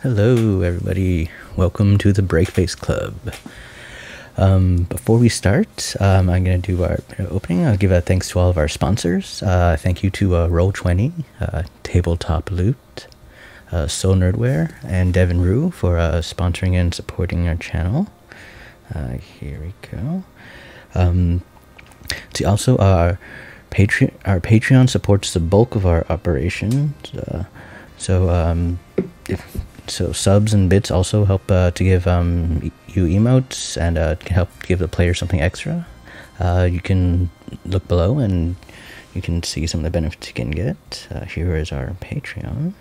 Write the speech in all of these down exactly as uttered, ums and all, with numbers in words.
Hello, everybody. Welcome to the Breakface Club. Um, before we start, um, I'm going to do our opening. I'll give a thanks to all of our sponsors. Uh, thank you to uh, Roll twenty, uh, Tabletop Loot, uh, Soul Nerdware, and Devin Rue for uh, sponsoring and supporting our channel. Uh, here we go. Um, see, also, our Patreon, our Patreon supports the bulk of our operations. Uh, so, um, if So subs and bits also help uh, to give um, you emotes and uh, can help give the player something extra. Uh, you can look below and you can see some of the benefits you can get. Uh, here is our Patreon.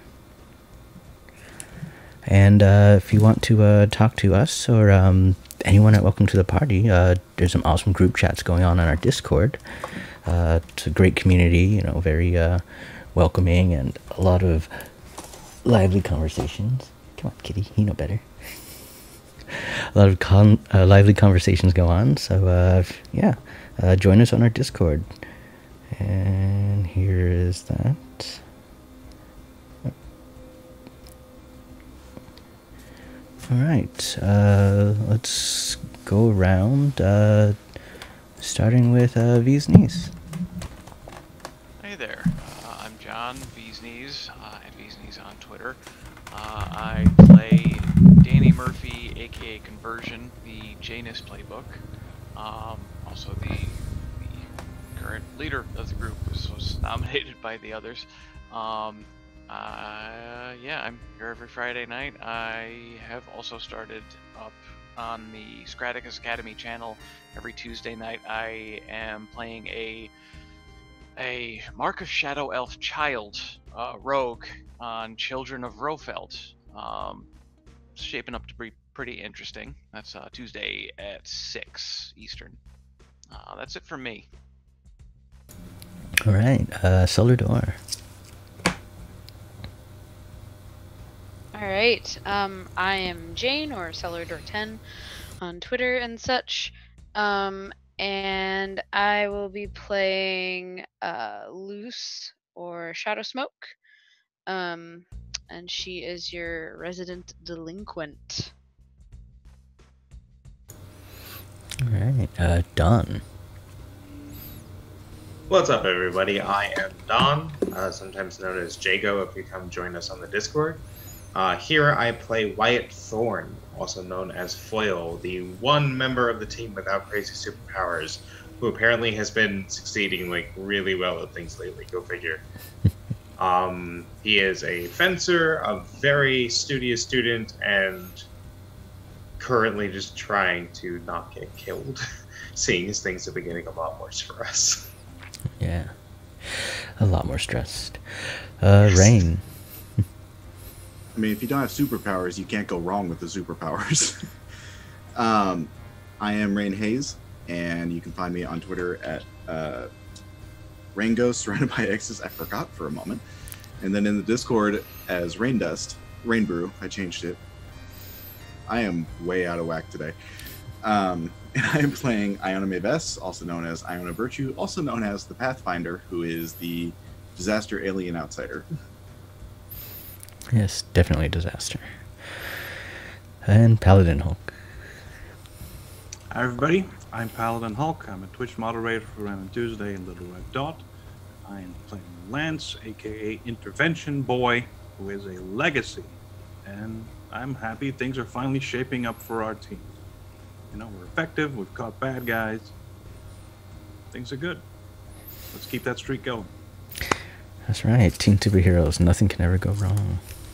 And uh, if you want to uh, talk to us or um, anyone at Welcome to the Party, uh, there's some awesome group chats going on on our Discord. Uh, it's a great community, you know, very uh, welcoming and a lot of lively conversations. Come on, kitty, you know better. A lot of con uh, lively conversations go on, so uh, yeah, uh, join us on our Discord. And here is that. All right, uh, let's go around, uh, starting with uh, V's Knees. Hey there, uh, I'm John, V's Knees, uh, at V's Knees on Twitter. Uh, I play Danny Murphy, aka Conversion, the Janus playbook. Um, also the, the current leader of the group was, was nominated by the others. Um, uh, yeah, I'm here every Friday night. I have also started up on the Scraticus Academy channel every Tuesday night. I am playing a a Mark of Shadow Elf child uh, rogue on Children of Rofelt. Um, shaping up to be pretty interesting. That's uh, Tuesday at six Eastern. Uh, that's it from me. All right, uh, Solar Door. All right, um, I am Jane, or Cellardor ten on Twitter and such. Um, and I will be playing uh, Luce, or Shadow Smoke. Um, and she is your resident delinquent. All right, uh, Don. What's up, everybody? I am Don, uh, sometimes known as Jago if you come join us on the Discord. Uh, here I play Wyatt Thorne, also known as Foil, the one member of the team without crazy superpowers, who apparently has been succeeding like really well at things lately. Go figure. um, he is a fencer, a very studious student, and currently just trying to not get killed, seeing as things have been getting a lot worse for us. Yeah, a lot more stressed. Uh, yes. Rain. I mean, if you don't have superpowers, you can't go wrong with the superpowers. um, I am Rain Hayes, and you can find me on Twitter at uh, Rain Ghost, surrounded by X's. I forgot for a moment. And then in the Discord as Rain Dust, Rain Brew. I changed it. I am way out of whack today. Um, and I am playing Iona Maves, also known as Iona Virtue, also known as the Pathfinder, who is the disaster alien outsider. Yes, definitely a disaster. And Paladin Hulk. Hi everybody, I'm Paladin Hulk. I'm a Twitch moderator for Random Tuesday and Little Red Dot. I am playing Lance, aka Intervention Boy, who is a legacy. And I'm happy things are finally shaping up for our team. You know, we're effective, we've caught bad guys. Things are good. Let's keep that streak going. That's right, Team Superheroes, nothing can ever go wrong.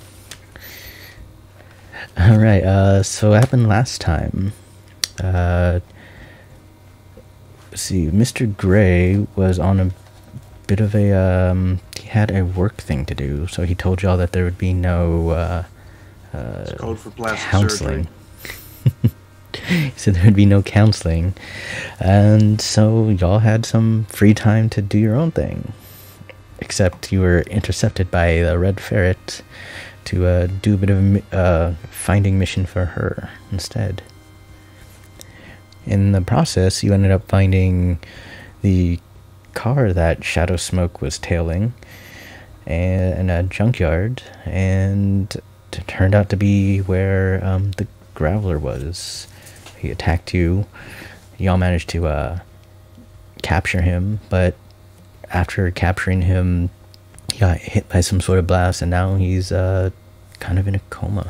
All right, uh, so what happened last time? Uh, let's see, Mister Gray was on a bit of a, um, he had a work thing to do, so he told y'all that there would be no, uh, uh, it's code for plastic counseling. Surgery. He said there would be no counseling, and so y'all had some free time to do your own thing. Except you were intercepted by the Red Ferret to uh, do a bit of a uh, finding mission for her instead. In the process, you ended up finding the car that Shadow Smoke was tailing in a junkyard, and it turned out to be where um, the Graveler was. He attacked you. Y'all managed to uh, capture him, but after capturing him, he got hit by some sort of blast, and now he's uh, kind of in a coma.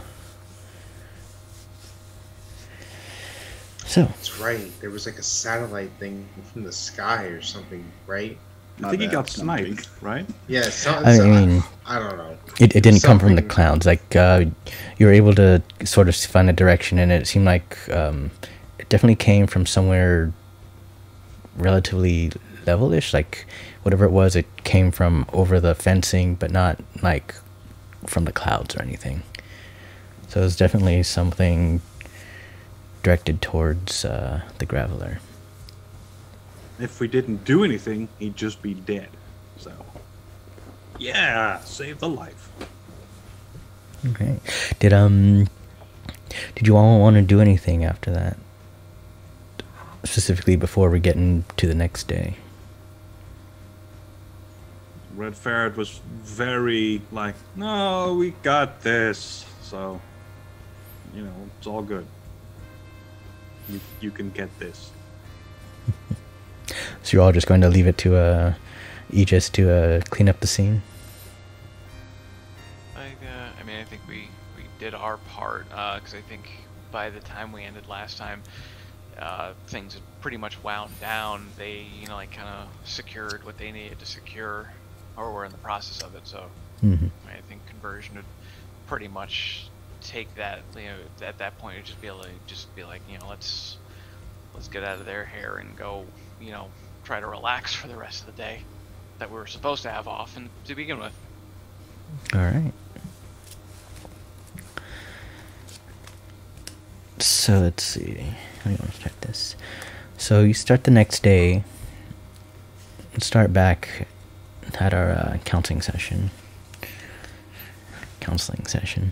So That's right. There was like a satellite thing from the sky or something, right? I Not think he bad, got not big. sniped, right? Yeah. So, I so- mean, I don't know. it, it didn't come from the Something- clouds. Like uh, you were able to sort of find a direction, and it seemed like um, it definitely came from somewhere relatively levelish. Like whatever it was, it came from over the fencing, but not like from the clouds or anything. So it was definitely something directed towards uh, the Graveler. If we didn't do anything, he'd just be dead. So, yeah, save the life. Okay. Did um did you all want to do anything after that? Specifically before we get into the next day. Red Ferret was very like, no, we got this. So, you know, it's all good. You you can get this. So you're all just going to leave it to uh Aegis to uh clean up the scene? Like, uh, I mean, I think we we did our part because I think by the time we ended last time, uh, things had pretty much wound down. They, you know, like kind of secured what they needed to secure, or were in the process of it. So Mm-hmm. I think conversion would pretty much take that. You know, at that point, it'd just be able to just be like, you know, let's let's get out of their hair and go, you know, try to relax for the rest of the day that we were supposed to have off and to begin with. All right. So let's see. How do you want to start this? So you start the next day. Start back at our uh, counseling session. Counseling session.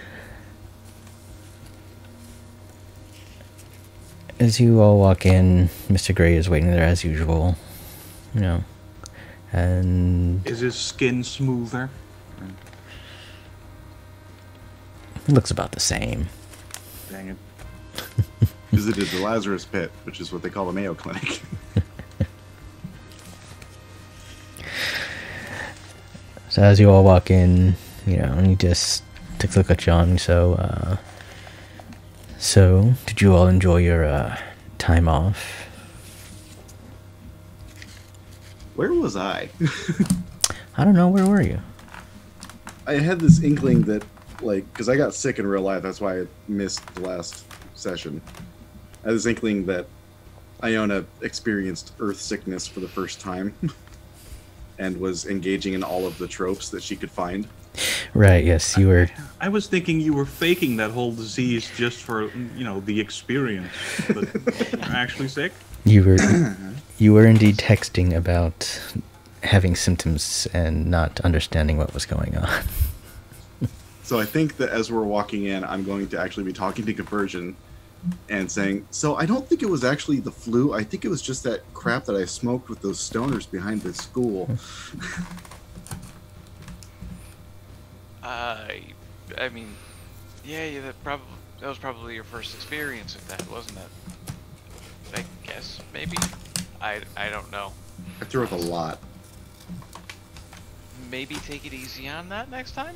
As you all walk in, Mister Gray is waiting there as usual. You know, and Is his skin smoother? it looks about the same. Dang it. Visited the Lazarus Pit, which is what they call the Mayo Clinic. So as you all walk in, you know, and he just takes a look at John. So, uh, so did you all enjoy your uh, time off? Where was I? I don't know. Where were you? I had this inkling that, like, because I got sick in real life, that's why I missed the last session. I had this inkling that Iona experienced earth sickness for the first time and was engaging in all of the tropes that she could find. Right. Yes, you were. I was thinking you were faking that whole disease just for, you know, the experience. But you're actually sick? You were. You were indeed texting about having symptoms and not understanding what was going on. So I think that as we're walking in, I'm going to actually be talking to Conversion and saying, so I don't think it was actually the flu. I think it was just that crap that I smoked with those stoners behind the school. Uh, I mean, yeah, yeah, that probably that was probably your first experience of that, wasn't it? I guess maybe. I I don't know. I threw up a lot. Maybe take it easy on that next time.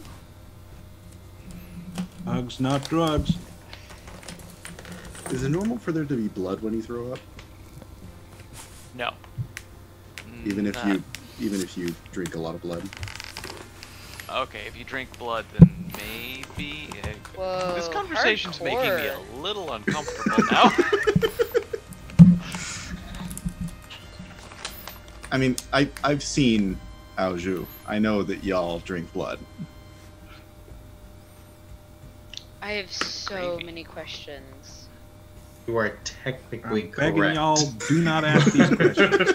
Hugs, not drugs. Is it normal for there to be blood when you throw up? No. Even if Nah. you even if you drink a lot of blood? Okay, if you drink blood, then maybe. Uh, Whoa, this conversation's making me hardcore. a little uncomfortable now. I mean, I, I've seen Aoju. I know that y'all drink blood. I have so Maybe. many questions. You are technically I'm begging correct. y'all, do not ask these questions.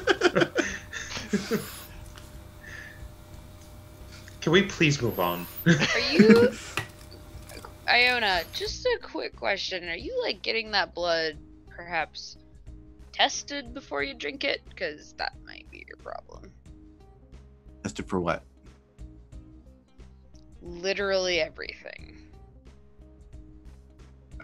Can we please move on? Are you, Iona? Just a quick question. Are you like getting that blood, perhaps, tested before you drink it? Because that might be your problem. Tested for what? Literally everything.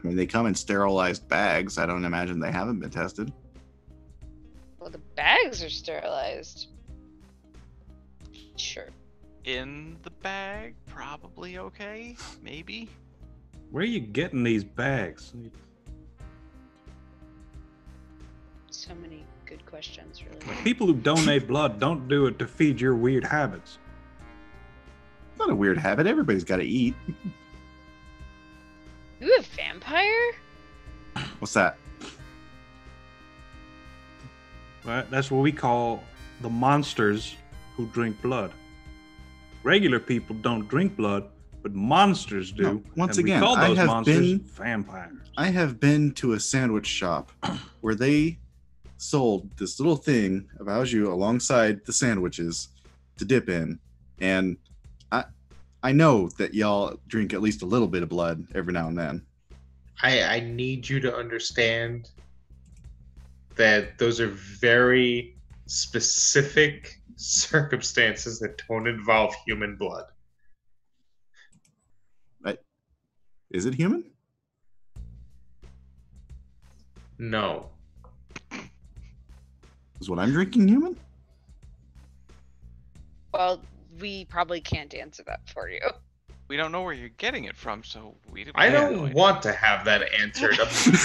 I mean, they come in sterilized bags. I don't imagine they haven't been tested. Well, the bags are sterilized. Sure. In the bag, probably okay. Maybe. Where are you getting these bags? So many good questions, really. People who donate blood don't do it to feed your weird habits. It's not a weird habit. Everybody's got to eat. You a vampire? What's that? Right? That's what we call the monsters who drink blood. Regular people don't drink blood, but monsters do. No, once and again, we call those I have monsters been vampires. I have been to a sandwich shop where they sold this little thing of au jus alongside the sandwiches to dip in, and I I know that y'all drink at least a little bit of blood every now and then. I, I need you to understand that those are very specific circumstances that don't involve human blood. I, is it human? No. Is what I'm drinking human? Well, we probably can't answer that for you. We don't know where you're getting it from, so we. I we have don't no idea. want to have that answered.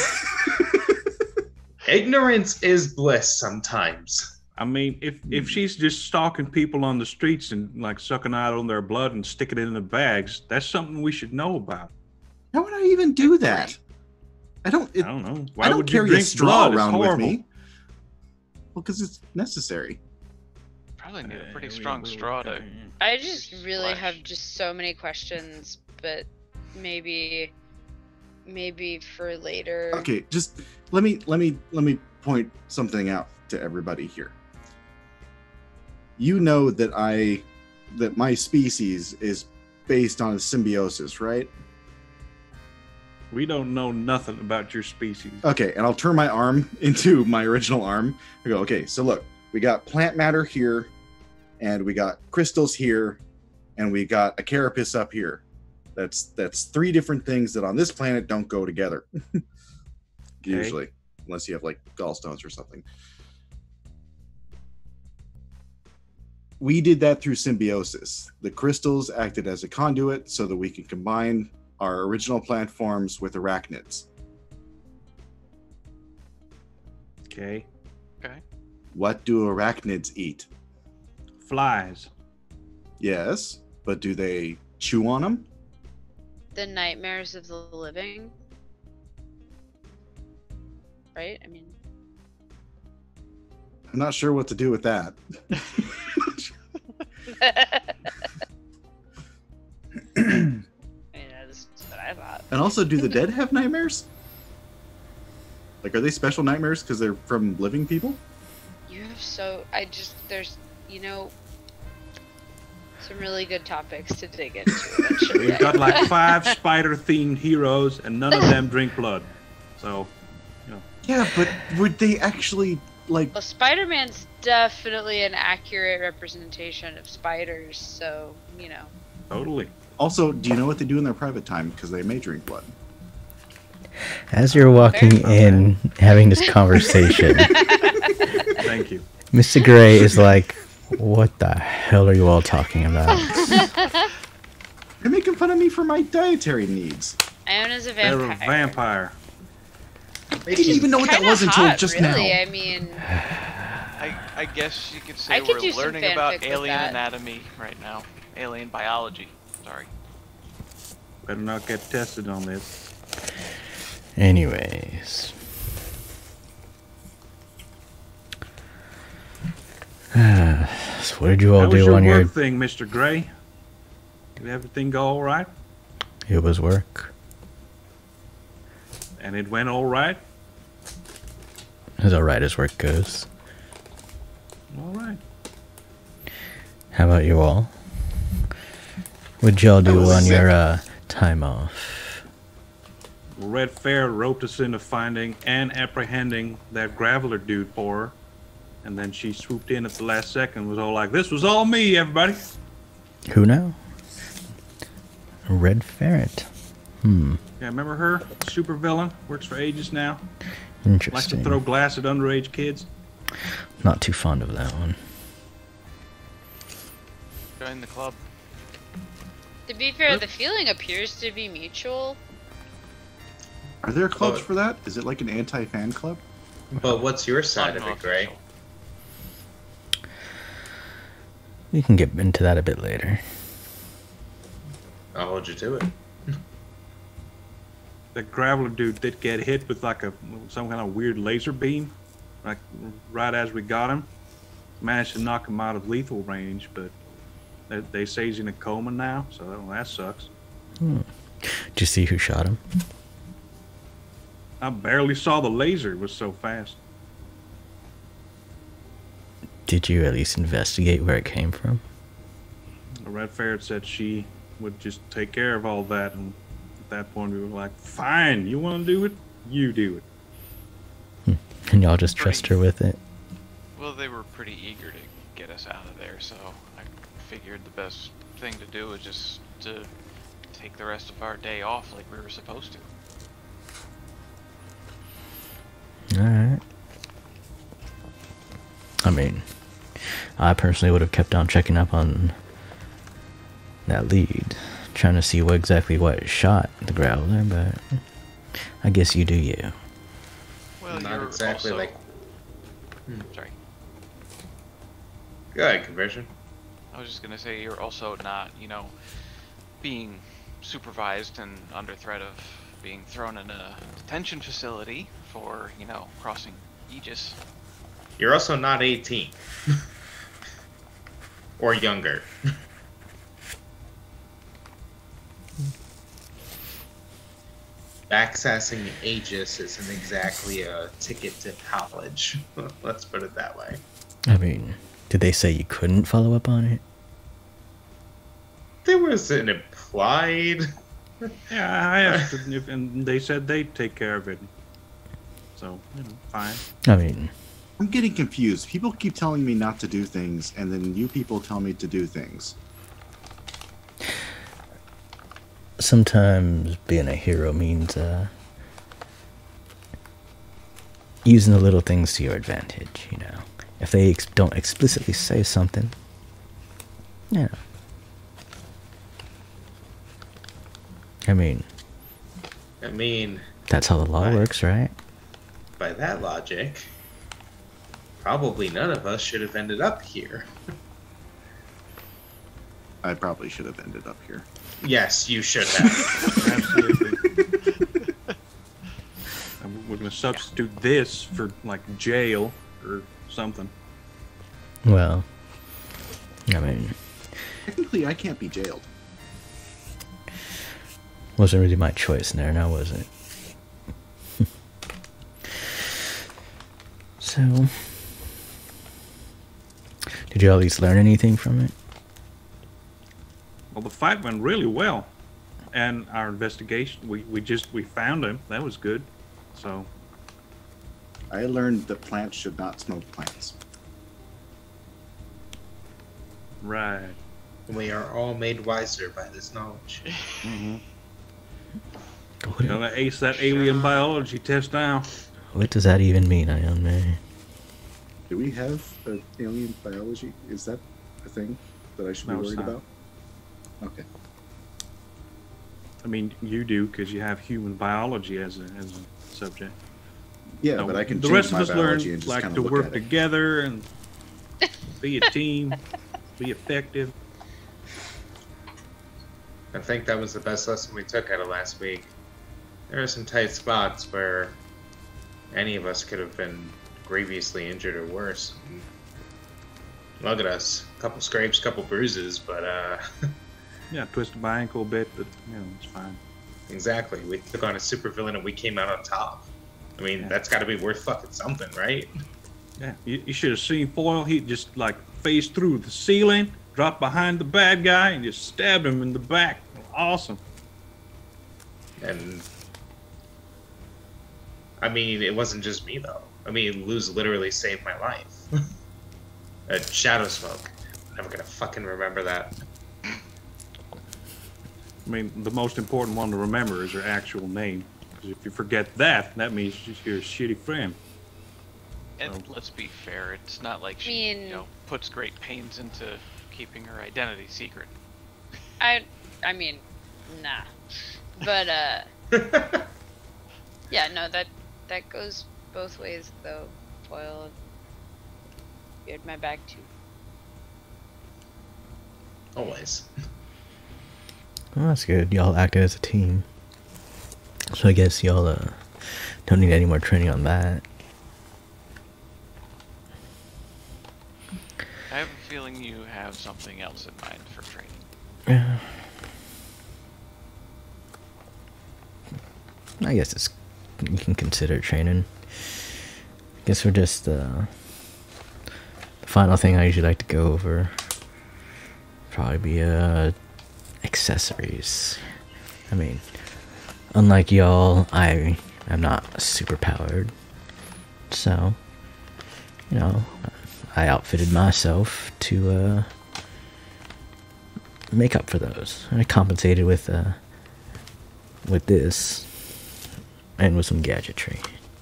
Ignorance is bliss sometimes. I mean, if if she's just stalking people on the streets and like sucking out on their blood and sticking it in the bags, that's something we should know about. How would I even do that? I don't. It, I don't know. Why I don't would you carry a drink straw blood? It's around with horrible. me. Well, because it's necessary. Probably need a pretty strong straw to. I just really Splash. have just so many questions, but maybe, maybe for later. Okay, just let me let me let me point something out to everybody here. You know that I that my species is based on symbiosis, right? We don't know nothing about your species. Okay, and I'll turn my arm into my original arm. I go, okay, so look, we got plant matter here, and we got crystals here, and we got a carapace up here. That's that's three different things that on this planet don't go together. Usually, unless you have like gallstones or something. We did that through symbiosis. The crystals acted as a conduit so that we can combine our original plant forms with arachnids. Okay. Okay. What do arachnids eat? Flies. Yes, but do they chew on them? The nightmares of the living. Right? I mean, I'm not sure what to do with that. I mean, that's what I thought. And also, do the dead have nightmares? Like, are they special nightmares because they're from living people? You have so I just there's you know some really good topics to dig into eventually. We've got like five spider-themed heroes, and none of them drink blood. So, you know. Yeah, but would they actually, like... Well, Spider-Man's definitely an accurate representation of spiders, so you know. Totally. Also, do you know what they do in their private time? Because they may drink blood. As you're walking in, having this conversation, Thank you. Mister Gray is like, what the hell are you all talking about? They're making fun of me for my dietary needs. Iona's a They're vampire. a vampire. I didn't even know what that Kinda was until hot, just really. now. I mean, I, I guess you could say I could we're do some learning about fanfic with alien that. anatomy right now. Alien biology. Sorry. Better not get tested on this. Anyways. So what did you all How was do your on your... work thing, Mister Gray? Did everything go all right? It was work. And it went all right? As alright as work goes. All right. How about you all? What'd y'all do was on sick. your uh, time off? Well, Red Fair roped us into finding and apprehending that Graveler dude for her. And then she swooped in at the last second and was all like, this was all me, everybody. Who now? Red Ferret. Hmm. Yeah, remember her? Super villain. Works for Aegis now. Interesting. Likes to throw glass at underage kids. Not too fond of that one. Join the club. To be fair, the feeling appears to be mutual. Are there clubs Uh, for that? Is it like an anti-fan club? But what's your side of it, Gray? Unofficial. We can get into that a bit later. I'll hold you to it. The Graveler dude did get hit with like a some kind of weird laser beam, like right as we got him. Managed to knock him out of lethal range, but they, they say he's in a coma now, so well, that sucks. Hmm. Did you see who shot him? I barely saw the laser; it was so fast. Did you at least investigate where it came from? The Red Ferret said she would just take care of all that, and at that point we were like, "Fine, you want to do it? You do it." And y'all just trust her with it? Well, they were pretty eager to get us out of there, so I figured the best thing to do was just to take the rest of our day off like we were supposed to. Alright. I mean, I personally would have kept on checking up on that lead, trying to see what exactly what shot the Growler, but I guess you do you. Well, Not you're exactly also... like. Sorry. Go ahead, conversion. I was just gonna say you're also not, you know, being supervised and under threat of being thrown in a detention facility for, you know, crossing Aegis. You're also not eighteen. Or younger. Accessing Aegis isn't exactly a ticket to college. Let's put it that way. I mean, did they say you couldn't follow up on it? There was an implied. Yeah, I asked, if, and they said they'd take care of it. So, you know, fine. I mean, I'm getting confused. People keep telling me not to do things, and then you people tell me to do things. sometimes being a hero means uh, using the little things to your advantage, you know. If they ex- don't explicitly say something, yeah. I mean, I mean, that's how the law Right. works, right? by that logic, probably none of us should have ended up here. I probably should have ended up here. Yes, you should have. Absolutely. And we're going to substitute this for like jail or something. Well, I mean, Technically, I can't be jailed. wasn't really my choice there, now was it? So, did you at least learn anything from it? Well, the fight went really well, and our investigation, we, we just we found him. That was good. So I learned that plants should not smoke plants. right. We are all made wiser by this knowledge. Mm-hmm. What, Gonna ace that alien biology test now. what does that even mean, Ion Man? Do we have uh, alien biology? Is that a thing that I should No, be it's worried not. about? Okay. I mean, you do because you have human biology as a as a subject. Yeah, No, but I can the change rest my of us biology learn and just like kind to of look work at it. together and be a team, be effective. I think that was the best lesson we took out of last week. There are some tight spots where any of us could have been grievously injured or worse. And look at us. A couple scrapes, couple bruises, but uh Yeah, twisted my ankle a bit, but you know it's fine. exactly. We took on a supervillain and we came out on top. I mean, Yeah. that's gotta be worth fucking something, right? Yeah, you, you should have seen Foil. He just like phased through the ceiling, dropped behind the bad guy, and just stabbed him in the back. Awesome. And I mean, it wasn't just me though. I mean, Luz literally saved my life. uh, Shadow Smoke. I'm never gonna fucking remember that. I mean, the most important one to remember is your actual name. Because if you forget that, that means you're a shitty friend. And So- let's be fair, it's not like she, mean- you know, puts great pains into keeping her identity secret. I, I mean, nah. But uh, yeah, no, that that goes both ways though. Foil, you had my back too. Always. Well, that's good. Y'all acted as a team. So I guess y'all uh, don't need any more training on that. I have a feeling you have something else in mind for training. Yeah. I guess it's you can consider training. I guess we're just uh, the final thing I usually like to go over. Probably be uh accessories. I mean, unlike y'all, I am not super powered, so you know, I outfitted myself to uh, make up for those. I compensated with uh, with this and with some gadgetry.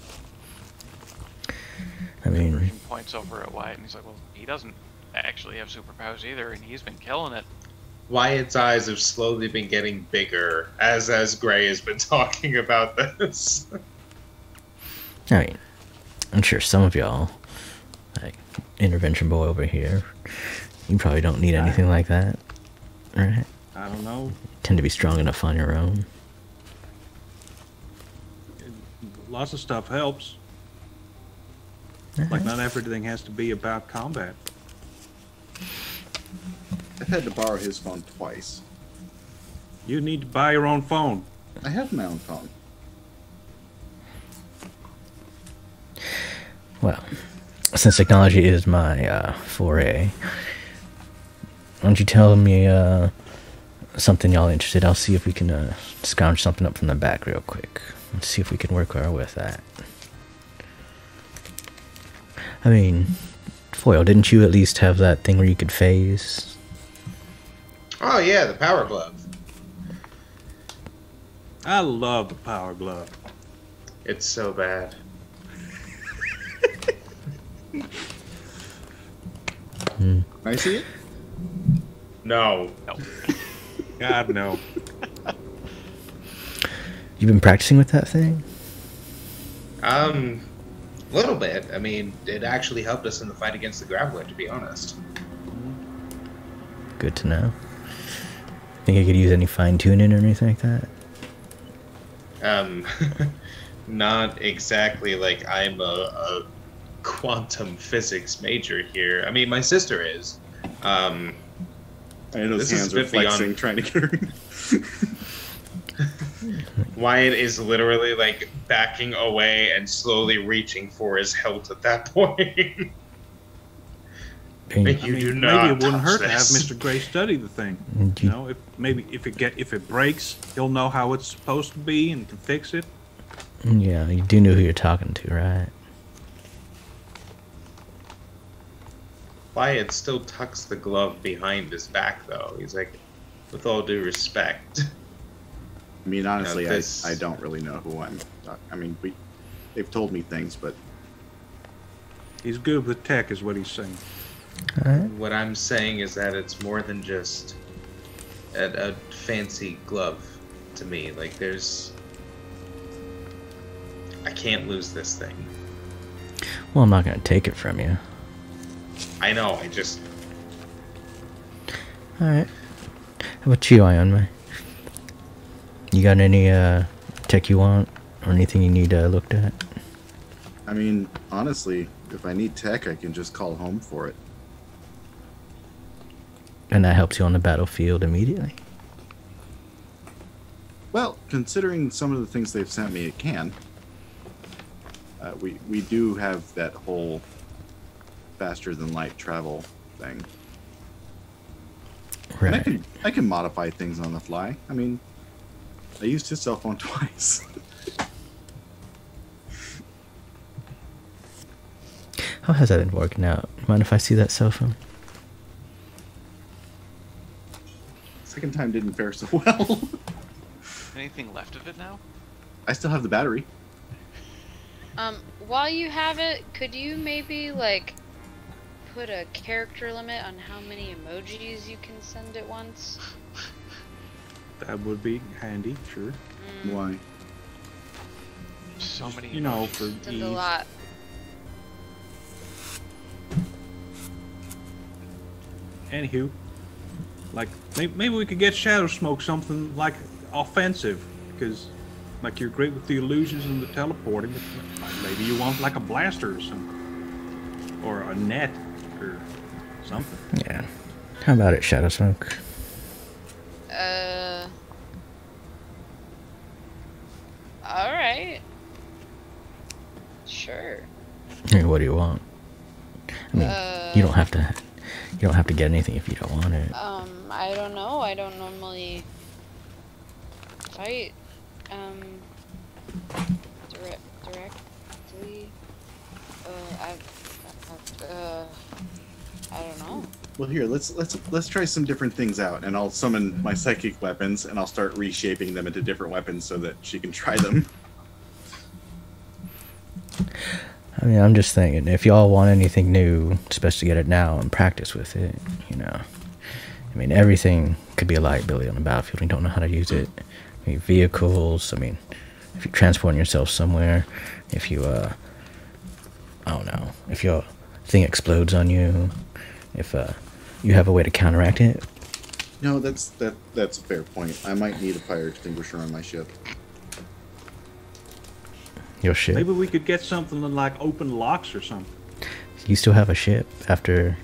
I mean, He points over at Wyatt and he's like, well, he doesn't actually have superpowers either, and he's been killing it. Wyatt's eyes have slowly been getting bigger as as Gray has been talking about this. I mean, I'm sure some of y'all, like Intervention Boy over here, you probably don't need anything like that, right? I don't know. Tend to be strong enough on your own. Lots of stuff helps. Like, not everything has to be about combat. I've had to borrow his phone twice. You need to buy your own phone. I have my own phone. Well, since technology is my uh, foray, why don't you tell me uh, something y'all interested? I'll see if we can uh, scrounge something up from the back real quick. Let's see if we can work our way with that. I mean, Foil, didn't you at least have that thing where you could phase? Oh yeah, the power glove. I love the power glove. It's so bad. Hmm. Can I see it? No. No. God, no. You've been practicing with that thing? Um, a little bit. I mean, it actually helped us in the fight against the Graveler, to be honest. Good to know. Think I could use any fine tuning or anything like that? Um, not exactly like I'm a, a quantum physics major here. I mean, my sister is. Um, I know his This is hands a are bit beyond- flexing, trying to get her. Wyatt is literally like backing away and slowly reaching for his hilt at that point. Like, I you mean, do maybe not it wouldn't touch hurt to have this. Mister Gray study the thing. Mm, You you- know, if maybe if it get if it breaks, he'll know how it's supposed to be and can fix it. Yeah, you do know who you're talking to, right? Wyatt still tucks the glove behind his back, though. He's like, with all due respect. I mean, honestly, this- I, I don't really know who I'm. I mean, we, they've told me things, but He's good with tech, is what he's saying. Alright. What I'm saying is that it's more than just a, a fancy glove to me. Like, there's... I can't lose this thing. Well, I'm not gonna take it from you. I know, I just... Alright. How about you, Ion? You got any uh, tech you want? Or anything you need uh, looked at? I mean, honestly, if I need tech, I can just call home for it. And that helps you on the battlefield immediately? Well, considering some of the things they've sent me, it can. Uh, we we do have that whole faster than light travel thing. And I Right. can I can modify things on the fly. I mean, I used his cell phone twice. How has that been working out? Mind if I see that cell phone? Second time didn't fare so well. Anything left of it now? I still have the battery. Um, while you have it, could you maybe like put a character limit on how many emojis you can send at once? That would be handy, sure. Mm, Why? So many. You know, for send ease. a lot. Anywho, like may- maybe we could get Shadow Smoke something like offensive, because like you're great with the illusions and the teleporting. But like, maybe you want like a blaster or something, or a net or something. Yeah. How about it, Shadow Smoke? Uh. All right. Sure. I mean, what do you want? I mean, Uh, you don't have to. You don't have to get anything if you don't want it. Um, I don't know. I don't normally fight, um, direct, directly. Uh, I, uh, I don't know. Well, here let's let's let's try some different things out, and I'll summon my psychic weapons, and I'll start reshaping them into different weapons so that she can try them. I mean, I'm just thinking, if y'all want anything new, it's best to get it now and practice with it, you know. I mean, everything could be a liability on the battlefield. You don't know how to use it. I mean, vehicles, I mean, if you're transporting yourself somewhere, if you, uh, I don't know, if your thing explodes on you, if, uh, you have a way to counteract it. No, that's that that's a fair point. I might need a fire extinguisher on my ship. Your ship. Maybe we could get something that, like open locks or something. You still have a ship after,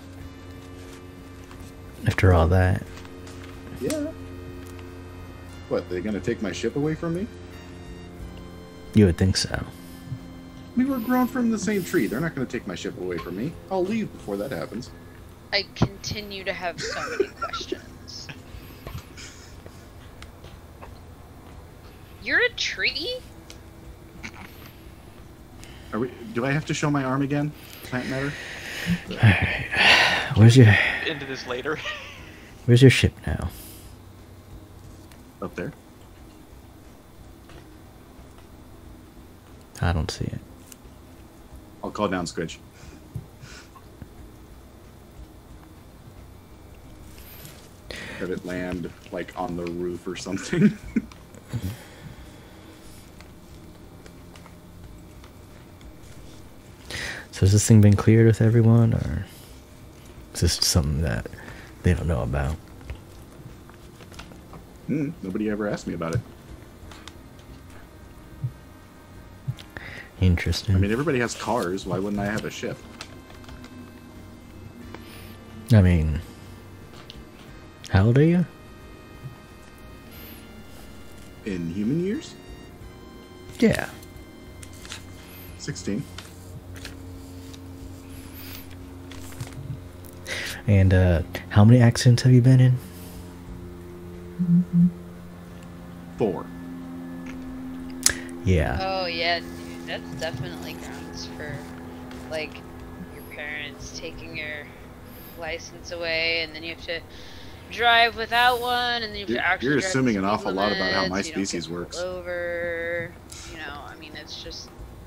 after all that. Yeah. What, they're gonna take my ship away from me? You would think so. We were grown from the same tree. They're not gonna take my ship away from me. I'll leave before that happens. I continue to have so many questions. You're a tree? Are we, do I have to show my arm again? Plant matter? Where's your, Into this later. where's your ship now? Up there? I don't see it. I'll call down Squidge. Have it land, like, on the roof or something. So has this thing been cleared with everyone, or is this something that they don't know about? Hmm, nobody ever asked me about it. Interesting. I mean, everybody has cars. Why wouldn't I have a ship? I mean, how old are you? In human years? Yeah. sixteen. And uh, how many accidents have you been in? Four. Yeah. Oh yeah, dude, that's definitely grounds for like your parents taking your license away, and then you have to drive without one, and then you have You're- to actually. you're drive the assuming an speed awful lot about how limits, my you don't get species pulled works. Over, you know, I mean, it's just.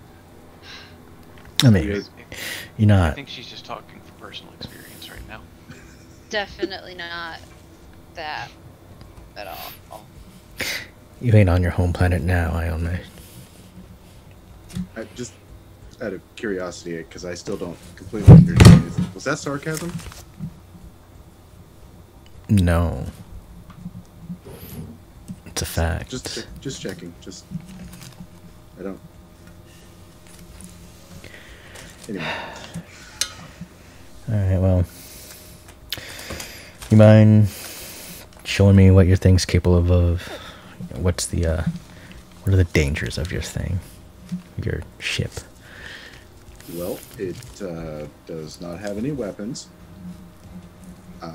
I mean, guys- you're I not. think she's just talking from personal experience right now. Definitely not that at all. You ain't on your home planet now, I don't know. I just out of curiosity, because I still don't completely understand. Is- Was that sarcasm? No. It's a fact. Just, just checking. Just, I don't. Anyway, Alright, well. You mind showing me what your thing's capable of? What's the, uh, what are the dangers of your thing? Your ship? well, it uh, does not have any weapons. Uh,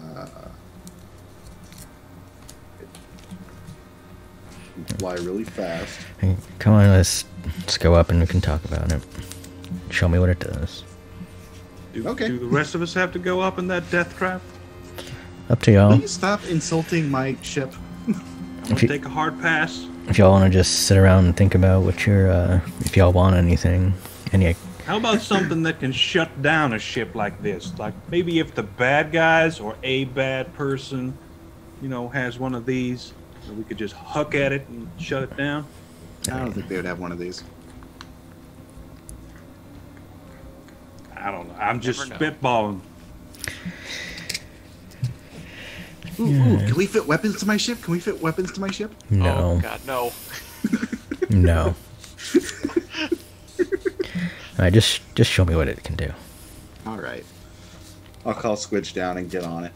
it can fly really fast. Hey, come on, let's, let's go up and we can talk about it. Show me what it does. Do, Okay. do the rest of us have to go up in that death trap? up to y'all. Will you stop insulting my ship? I'm If gonna you- take a hard pass. If y'all want to just sit around and think about what you're, uh, if y'all want anything, any. How about something that can shut down a ship like this? Like maybe if the bad guys or a bad person, you know, has one of these, we could just huck at it and shut it down. I don't think they would have one of these. I don't know. I'm just Never know. spitballing. Ooh, ooh, can we fit weapons to my ship? Can we fit weapons to my ship? No, Oh God, no. no. Alright, just just show me what it can do. All right. I'll call Squidge down and get on it.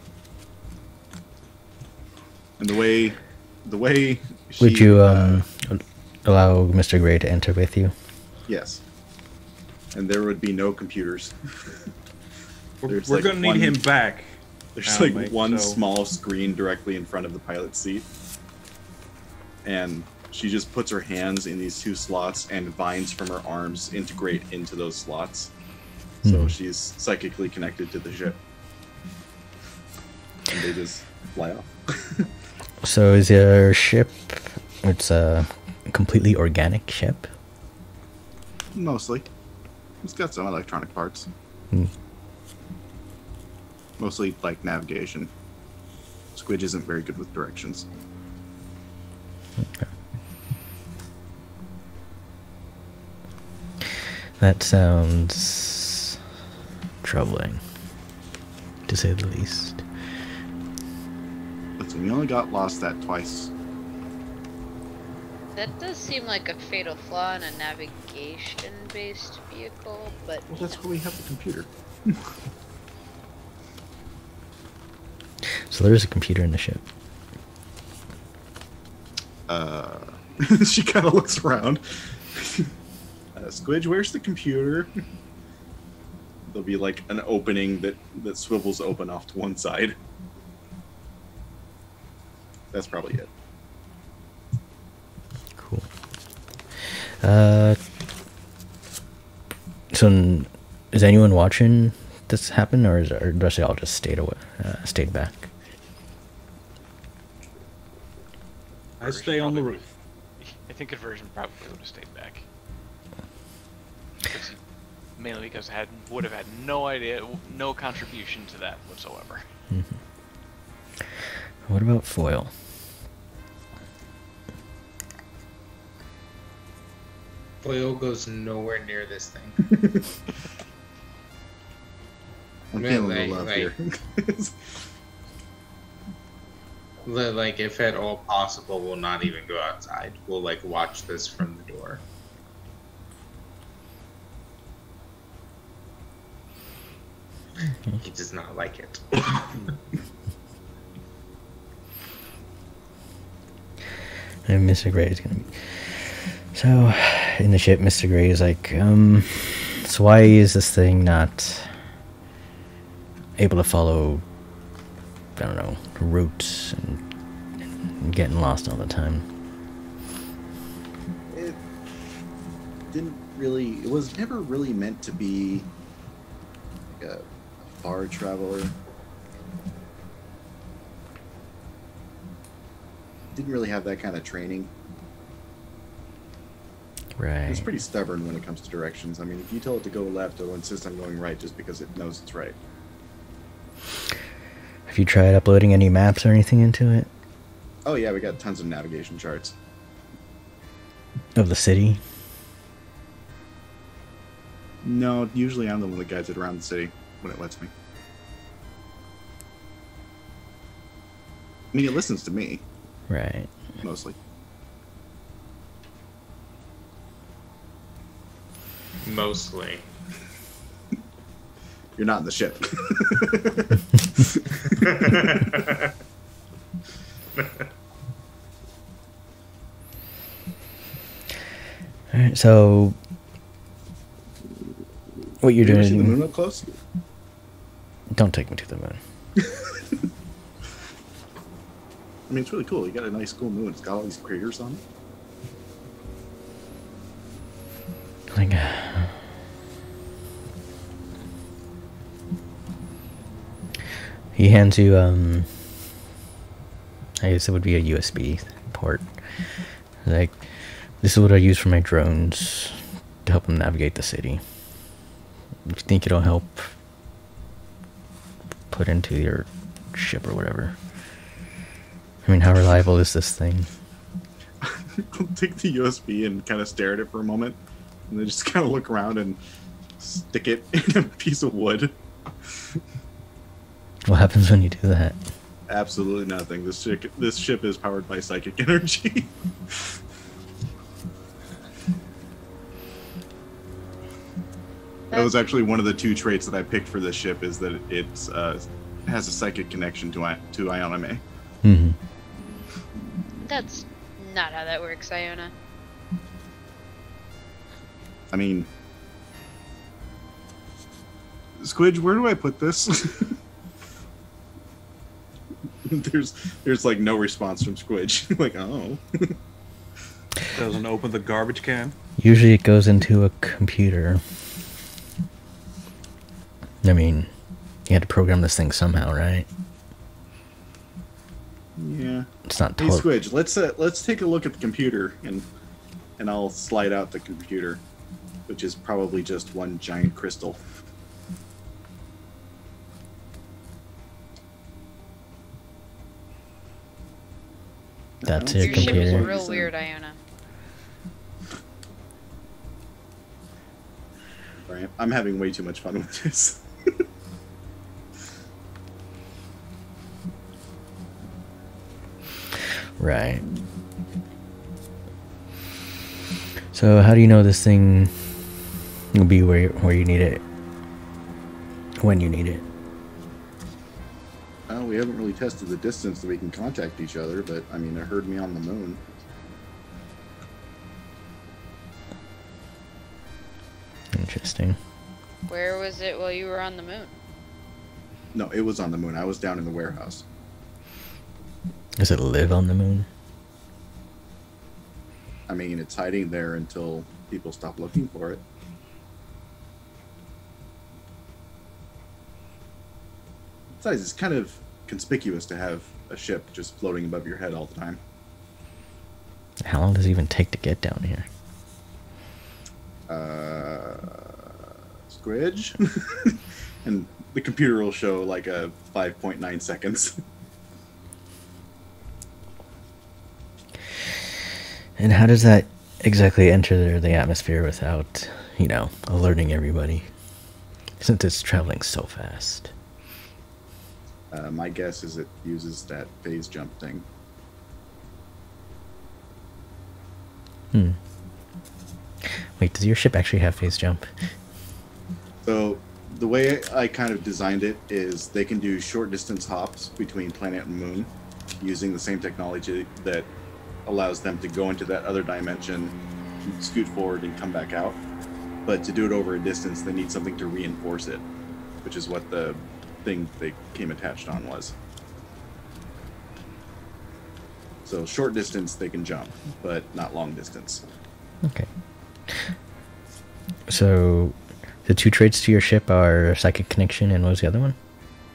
And the way, the way. She, Would you uh, um allow Mister Gray to enter with you? yes. And there would be no computers. We're, There's we're like gonna need one- him back. There's Now, like mate, one so- small screen directly in front of the pilot's seat. And she just puts her hands in these two slots, and vines from her arms integrate into those slots. So Hmm. she's psychically connected to the ship. And they just fly off. So is your ship? It's a completely organic ship. Mostly. It's got some electronic parts. Hmm. Mostly like navigation. Squidge isn't very good with directions. That sounds troubling, to say the least. Listen, we only got lost that twice. That does seem like a fatal flaw in a navigation-based vehicle, but Well, that's where we have the computer. So there's a computer in the ship. Uh, she kind of looks around. uh, Squidge, where's the computer? There'll be like an opening that, that swivels open off to one side. That's probably it. Cool. Uh, so n- is anyone watching this happen, or is or the rest of y'all just stayed away, uh, stayed back? I stay on the Probably- roof. I think Conversion probably would have stayed back. Because he- mainly because I had would have had no idea, no contribution to that whatsoever. What about Foil? Foil goes nowhere near this thing. I'm Man, feeling like- the love like- here. Li- Like, if at all possible, we'll not even go outside. We'll, like, watch this from the door. He does not like it. And Mister Gray is gonna be. So, in the ship, Mister Gray is like, um, so why is this thing not able to follow, I don't know, routes and, and getting lost all the time? It didn't really. It was never really meant to be like a, a far traveler. Didn't really have that kind of training. Right. It's pretty stubborn when it comes to directions. I mean, if you tell it to go left, it'll insist on going right just because it knows it's right. Have you tried uploading any maps or anything into it? Oh yeah, we got tons of navigation charts. Of the city? No, usually I'm the one that guides it around the city when it lets me. I mean, it listens to me, Right. mostly. Mostly. You're not in the ship. Alright, so what you're You ever seen the doing? moon up close? Don't take me to the moon. I mean, it's really cool. You got a nice, cool moon. It's got all these craters on it. Like, uh, he hands you um I guess it would be a U S B port. Like, this is what I use for my drones to help them navigate the city. If you think it'll help, put into your ship or whatever. I mean, how reliable is this thing? I'll take the U S B and kind of stare at it for a moment, and then just kind of look around and stick it in a piece of wood. What happens when you do that? Absolutely nothing. This ship, this ship is powered by psychic energy. That was actually one of the two traits that I picked for this ship, is that it uh, has a psychic connection to I- to Ioname. Mm-hmm. That's not how that works, Iona. I mean, Squidge, where do I put this? there's there's like no response from Squidge. Like, oh. Doesn't open the garbage can. Usually it goes into a computer. I mean, you had to program this thing somehow, right? Yeah. It's not Hey, totally... Squidge, let's uh, let's take a look at the computer, and and I'll slide out the computer, which is probably just one giant crystal. That's I don't it, Your see ship is computer. real weird, Iona. Right. I'm having way too much fun with this. Right. So how do you know this thing will be where where you need it, when you need it? Well, we haven't really tested the distance that we can contact each other, but I mean, it heard me on the moon. Interesting. Where was it while you were on the moon? No, it was on the moon. I was down in the warehouse. Does it live on the moon? I mean, it's hiding there until people stop looking for it. Besides, it's kind of conspicuous to have a ship just floating above your head all the time. How long does it even take to get down here? Uh, Squidge? And the computer will show like a five point nine seconds. And how does that exactly enter the atmosphere without, you know, alerting everybody? Since it's traveling so fast. Uh, my guess is it uses that phase jump thing. Hmm. Wait, does your ship actually have phase jump? So the way I kind of designed it is they can do short distance hops between planet and moon using the same technology that allows them to go into that other dimension, scoot forward, and come back out. But to do it over a distance, they need something to reinforce it, which is what the thing they came attached on was. So short distance they can jump, but not long distance. Okay. So, the two traits to your ship are psychic connection, and what was the other one?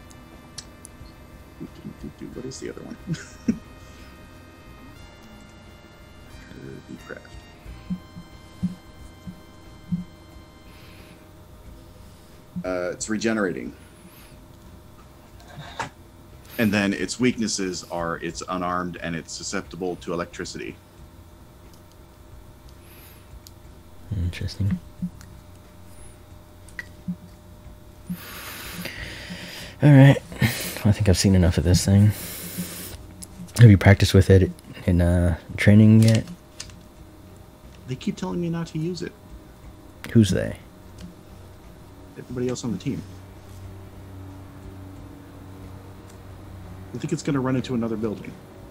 What is the other one? Kirby Craft. Uh, it's regenerating. And then its weaknesses are it's unarmed and it's susceptible to electricity. Interesting. Alright. I think I've seen enough of this thing. Have you practiced with it in uh, training yet? They keep telling me not to use it. Who's they? Everybody else on the team. I think it's going to run into another building.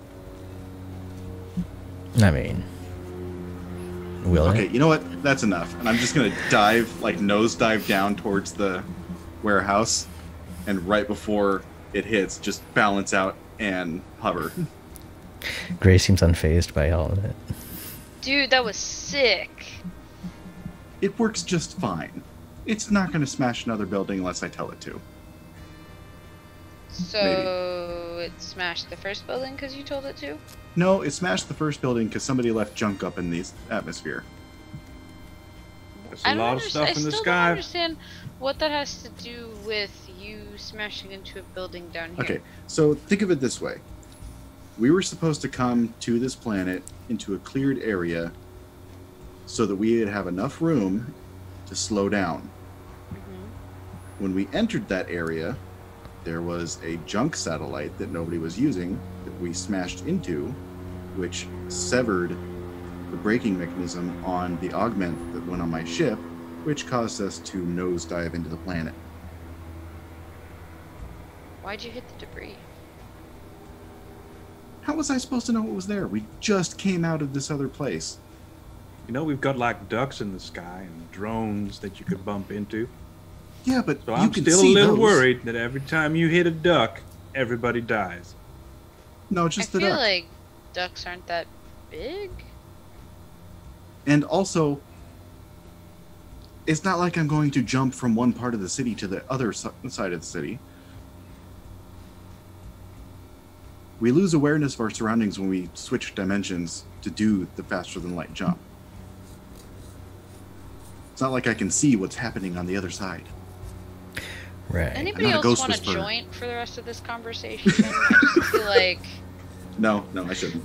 I mean... Will Okay, it? you know what? That's enough. And I'm just going to dive, like nose dive down towards the warehouse. And right before it hits, just balance out and hover. Gray seems unfazed by all of it. Dude, that was sick. It works just fine. It's not going to smash another building unless I tell it to. So it smashed the first building because you told it to? No, it smashed the first building because somebody left junk up in the atmosphere. There's I a don't lot of underst- stuff I in the still sky. don't understand what that has to do with you smashing into a building down here. Okay, so think of it this way. We were supposed to come to this planet into a cleared area so that we would have enough room to slow down. Mhm. When we entered that area, there was a junk satellite that nobody was using that we smashed into, which severed the braking mechanism on the augment that went on my ship, which caused us to nosedive into the planet. Why'd you hit the debris? How was I supposed to know what was there? We just came out of this other place. You know, we've got like ducks in the sky and drones that you could bump into. Yeah, but So you I'm can still a see little those. worried that every time you hit a duck, everybody dies. No, just I the feel duck. like ducks aren't that big. And also, it's not like I'm going to jump from one part of the city to the other si- side of the city. We lose awareness of our surroundings when we switch dimensions to do the faster than light jump. It's not like I can see what's happening on the other side. Right. Anybody not a else ghost want a whisperer. joint for the rest of this conversation? I just feel like No, no, I shouldn't.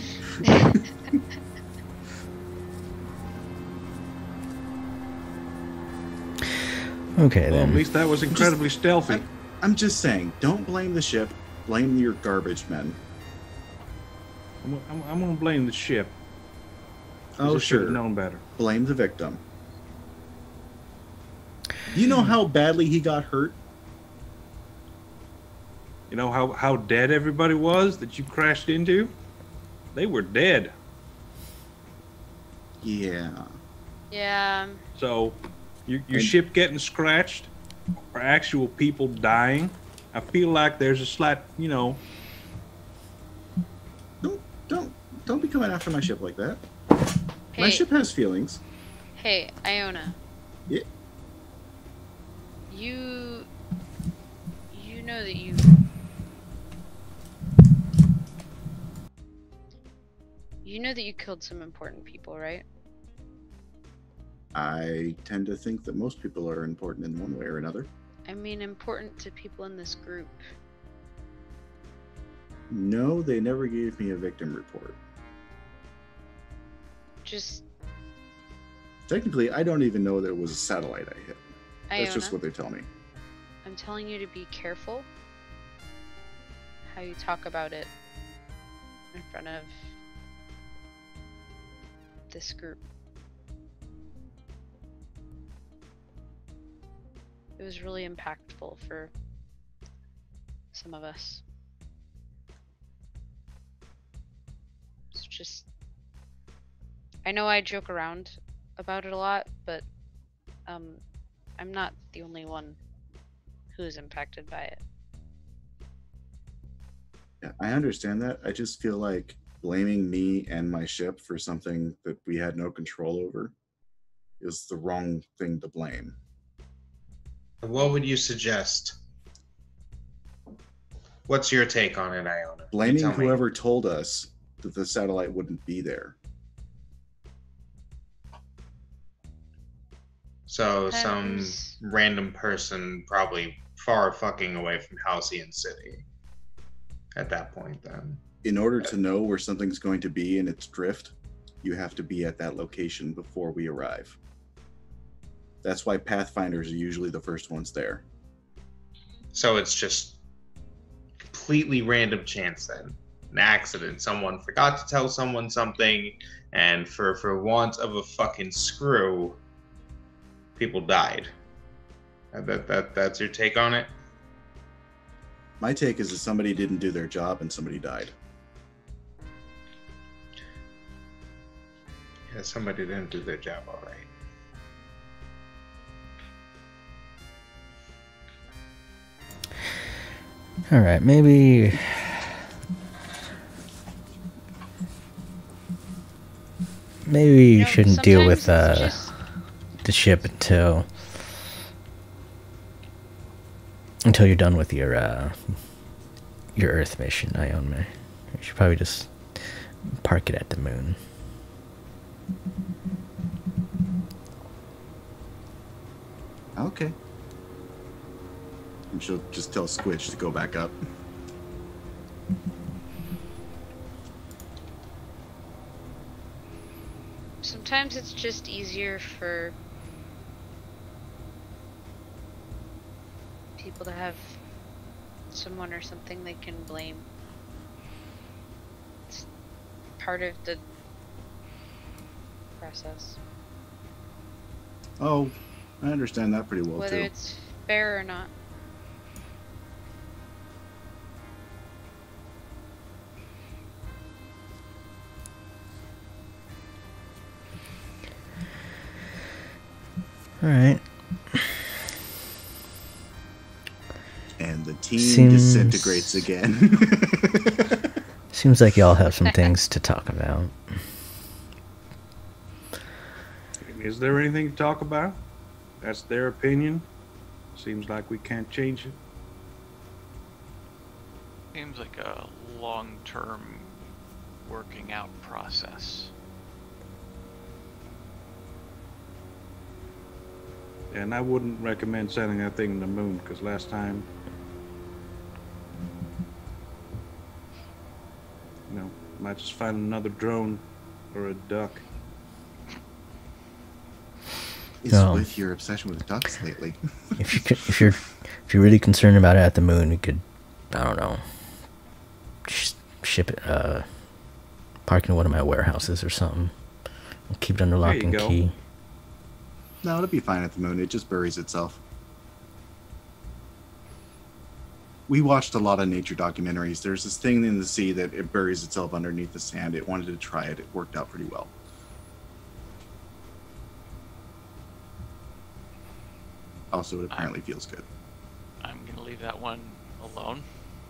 Okay, Well, at then. least that was incredibly stealthy. I'm, I'm just saying, don't blame the ship, blame your garbage men. I'm, I'm, I'm gonna blame the ship. Oh, Just should have sure. known better. Blame the victim. Do you know how badly he got hurt? You know how, how dead everybody was that you crashed into? They were dead. Yeah. yeah. So, your, your And- ship getting scratched, or actual people dying, I feel like there's a slight, you know, Don't don't don't be coming after my ship like that. Hey, My ship has feelings. hey, Iona. Yeah. You, you know that you, you know that you killed some important people, right? I tend to think that most people are important in one way or another. I mean, important to people in this group. No, they never gave me a victim report. Just, Technically, I don't even know that it was a satellite I hit. That's Iona, just what they tell me. I'm telling you to be careful how you talk about it in front of this group. It was really impactful for some of us. It's just, I know I joke around about it a lot, but um, I'm not the only one who is impacted by it. Yeah, I understand that. I just feel like blaming me and my ship for something that we had no control over is the wrong thing to blame. What would you suggest? What's your take on it, Iona? You Blaming tell me. whoever told us that the satellite wouldn't be there. So some Depends. random person probably far fucking away from Halcyon City at that point then. In order to know where something's going to be in its drift, you have to be at that location before we arrive. That's why Pathfinders are usually the first ones there. So it's just completely random chance then. An accident. Someone forgot to tell someone something, and for, for want of a fucking screw, people died. Uh, That, that, that's your take on it? My take is that somebody didn't do their job and somebody died. Yeah, somebody didn't do their job all right. All right, maybe. Maybe you know, shouldn't deal with sometimes it's uh, just- the ship until until you're done with your uh, your Earth mission, Ione. You should probably just park it at the moon. Okay. And she'll just tell Squitch to go back up. Sometimes it's just easier for people to have someone or something they can blame. It's part of the process. Oh, I understand that pretty well, Whether too. it's fair or not. Alright. And the team Seems- disintegrates again. Seems like y'all have some things to talk about. Is there anything to talk about? That's their opinion. Seems like we can't change it. Seems like a long-term working out process. And I wouldn't recommend sending that thing to the moon, because last time, you know, might just find another drone or a duck. Is No. with your obsession with ducks lately. If you could, if you're if you're really concerned about it at the moon, we could, I don't know, sh- ship it, uh, park in one of my warehouses or something. And keep it under lock There you and go. key. No, it'll be fine at the moon. It just buries itself. We watched a lot of nature documentaries. There's this thing in the sea that it buries itself underneath the sand. It wanted to try it. It worked out pretty well. Also, it apparently feels good. I'm gonna leave that one alone.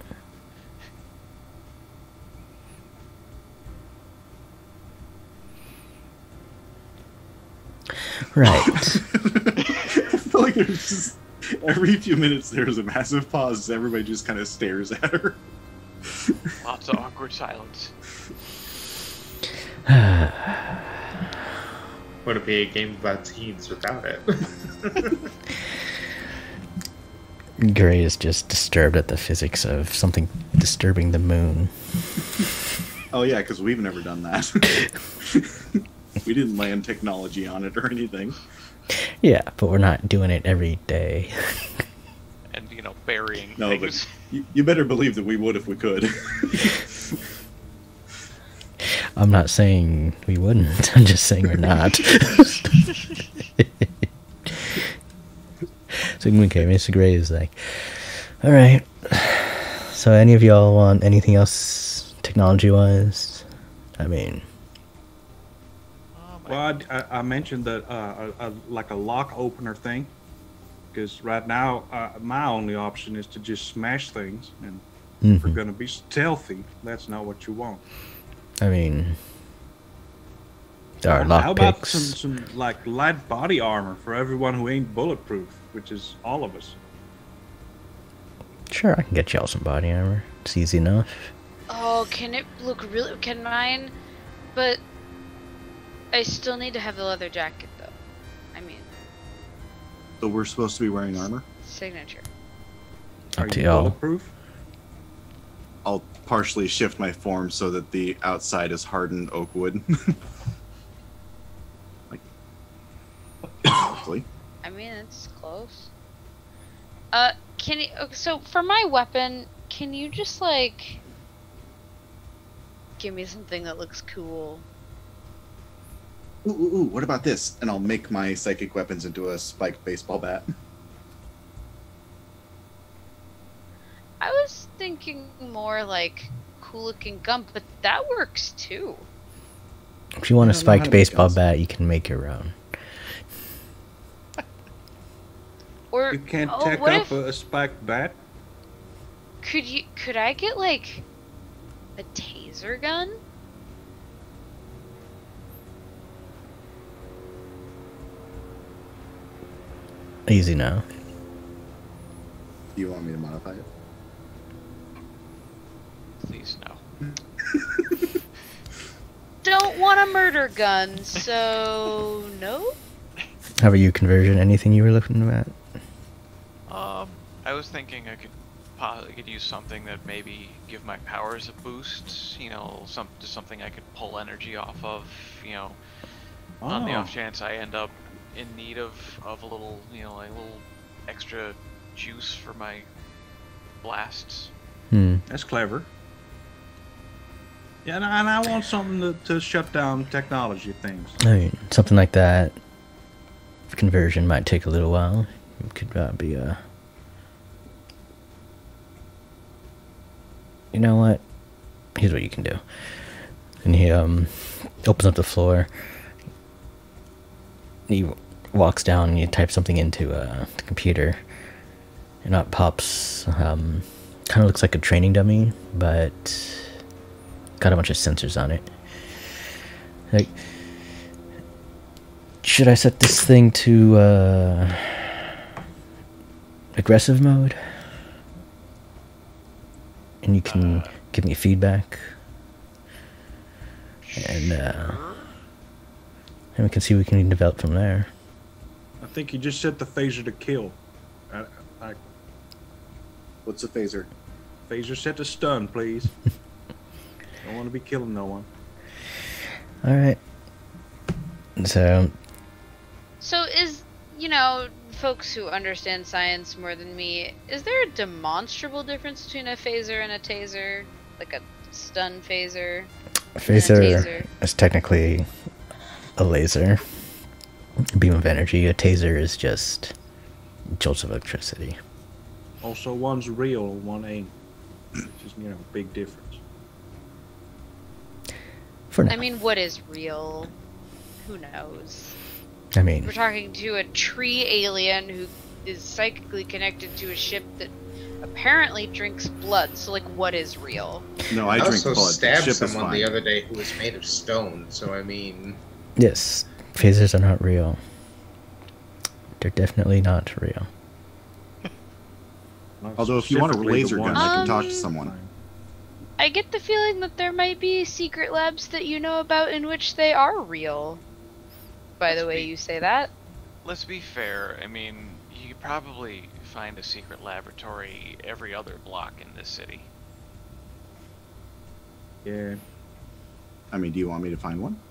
Right. I feel like there's just every few minutes there's a massive pause as everybody just kind of stares at her. Lots of awkward silence. Would it be a game about teens without it? Gray is just disturbed at the physics of something disturbing the moon. Oh yeah, because we've never done that. We didn't land technology on it or anything. Yeah, but we're not doing it every day. And, you know, burying No, things. but you, you better believe that we would if we could. I'm not saying we wouldn't. I'm just saying we're not. So okay, Mister Gray is like, all right. So any of y'all want anything else technology-wise? I mean, Oh, my- Well, I, I, I mentioned that uh, a, a, like a lock opener thing, because right now uh, my only option is to just smash things, and if we're mhm. gonna be stealthy, that's not what you want. I mean, there are How about some, lockpicks. some like light body armor for everyone who ain't bulletproof, which is all of us? Sure, I can get y'all some body armor. It's easy enough. Oh, can it look really? Can mine? But I still need to have the leather jacket, though. I mean, So we're supposed to be wearing armor? signature. Up Are to you y'all. bulletproof? I'll partially shift my form so that the outside is hardened oak wood. Like, hopefully. I mean, it's close. Uh, can you? Okay, so for my weapon, can you just like give me something that looks cool? Ooh, ooh, ooh, what about this? And I'll make my psychic weapons into a spiked baseball bat. I was thinking more like cool looking gun, but that works too. If you want I a don't know how spiked to make baseball guns. bat, you can make your own. Or You can't oh, tack what up if- a, a spiked bat? Could you? Could I get like a taser gun? Easy now. Do you want me to modify it? please, no. Don't want a murder gun, so no. How about you, Conversion? Anything you were looking at? Um, I was thinking I could possibly could use something that maybe give my powers a boost. You know, some just something I could pull energy off of. You know, on the Oh. off chance I end up in need of of a little, you know, like a little extra juice for my blasts. Hmm. That's clever. Yeah, and I, and I want something to, to shut down technology things. I mean, something like that. Conversion might take a little while. It could uh, be a. Uh... You know what? Here's what you can do. And he um opens up the floor. He walks down and you type something into uh, the computer, and out pops um kind of looks like a training dummy, but got a bunch of sensors on it. Like, should I set this thing to uh, aggressive mode? And you can uh, give me feedback. And, uh, and we can see what we can develop from there. I think you just set the phaser to kill. I, I, What's a phaser? phaser set to stun, please. Don't want to be killing no one. Alright. So... So is, you know, folks who understand science more than me, is there a demonstrable difference between a phaser and a taser? Like a stun phaser? A phaser, taser. is technically a laser. A beam of energy. A taser is just jolts of electricity. Also, one's real, one ain't. Which is, you know, big difference. For now. I mean, what is real? Who knows? I mean, We're talking to a tree alien who is psychically connected to a ship that apparently drinks blood. So, like, what is real? No, I, I drink also blood. stabbed Ship is someone fine. the other day who was made of stone, so I mean... yes, phasers are not real. They're definitely not real. Not Although if you want a specifically the laser gun, ones- I can talk to Um, someone. I get the feeling that there might be secret labs that you know about in which they are real. By the Let's way be- you say that. Let's be fair. I mean, you could probably find a secret laboratory every other block in this city. Yeah. I mean, do you want me to find one?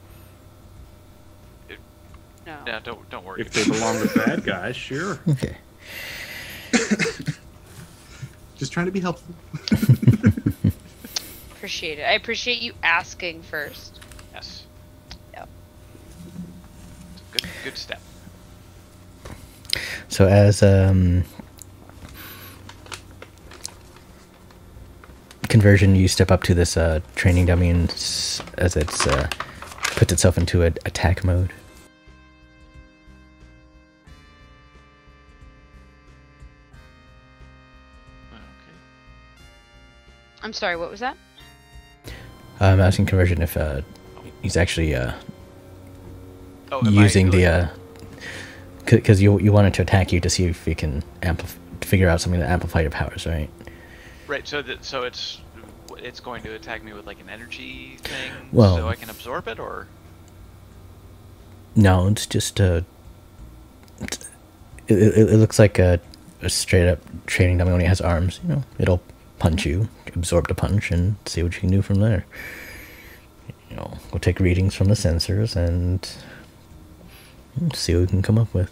No. Yeah, don't don't worry. If they belong to bad guys, sure. Okay. Just trying to be helpful. Appreciate it. I appreciate you asking first. Yes. Yep. Good good step. So as um, conversion, you step up to this uh, training dummy and s- as it's uh, puts itself into a attack mode. Okay. I'm sorry, what was that? I'm asking conversion if uh, he's actually uh, Oh, am I using the like- uh, because you you wanted to attack you to see if you can amplif- figure out something to amplify your powers, right? Right, so that so it's it's going to attack me with like an energy thing, Well- so I can absorb it, or No, it's just uh, it, it, it looks like a, a straight up training dummy when it has arms. You know, it'll punch you, absorb the punch, and see what you can do from there. You know, we'll take readings from the sensors and see what we can come up with.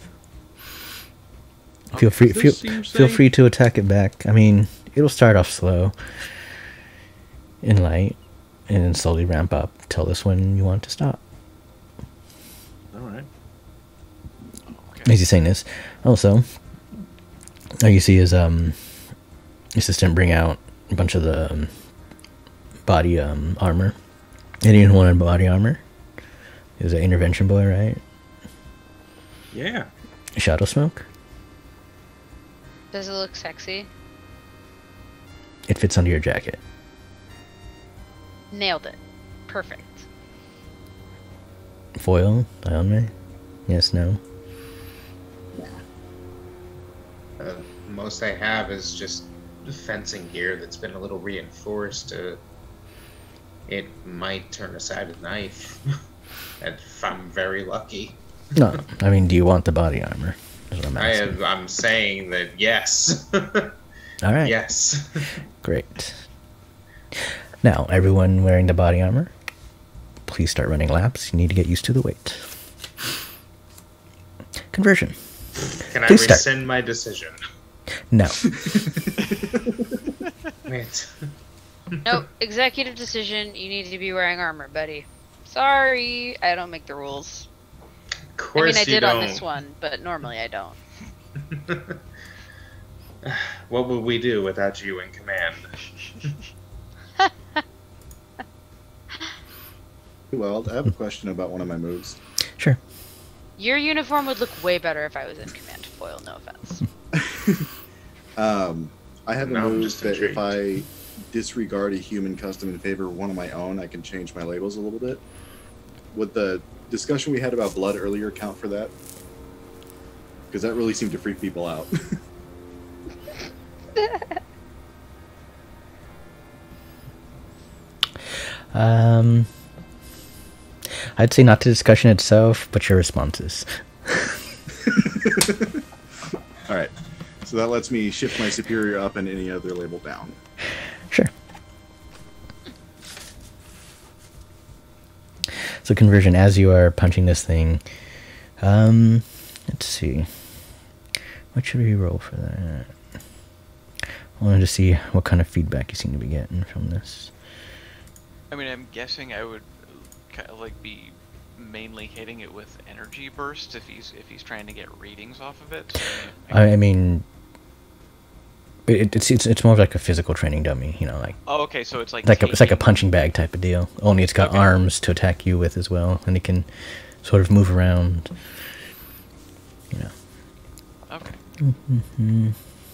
Feel free, This feel seems feel safe. free to attack it back. I mean, it'll start off slow, and light, and then slowly ramp up till this one you want to stop. All right. okay. As he's saying this, also, all you see is um, assistant bring out a bunch of the um, body um, armor. Anyone wanted body armor? It was an intervention boy, right? Yeah. Shadow smoke. Does it look sexy? It fits under your jacket. Nailed it. Perfect. Foil, Ion May? Yes, no. Uh, most I have is just fencing gear that's been a little reinforced to It might turn aside a knife. If I'm very lucky. No, I mean, do you want the body armor? Is what I'm I asking. have, I'm saying that yes. All right. Yes. Great. Now, everyone wearing the body armor, please start running laps. You need to get used to the weight. Conversion. Can I Please start. rescind my decision? No. Wait. Nope. Executive decision. You need to be wearing armor, buddy. Sorry, I don't make the rules. Of I course mean, I you did don't. on this one, but normally I don't. What would we do without you in command? Well, I have a question about one of my moves. Sure. Your uniform would look way better if I was in command. Foil, no offense. Um, I have a Now I'm move just that intrigued. if I disregard a human custom in favor of one of my own, I can change my labels a little bit. Would the discussion we had about blood earlier count for that? Because that really seemed to freak people out. Um, I'd say not the discussion itself, but your responses. All right. So that lets me shift my superior up and any other label down. Sure. So conversion, as you are punching this thing, um, let's see. What should we roll for that? I wanted to see what kind of feedback you seem to be getting from this. I mean, I'm guessing I would kind of like be mainly hitting it with energy bursts if he's if he's trying to get readings off of it. So I, I mean, it, it's it's it's more of like a physical training dummy, you know, like oh, okay, so it's like like a, it's like a taking- punching bag type of deal. Only it's got Okay. arms to attack you with as well, and it can sort of move around. You know. Okay. Mm-hmm.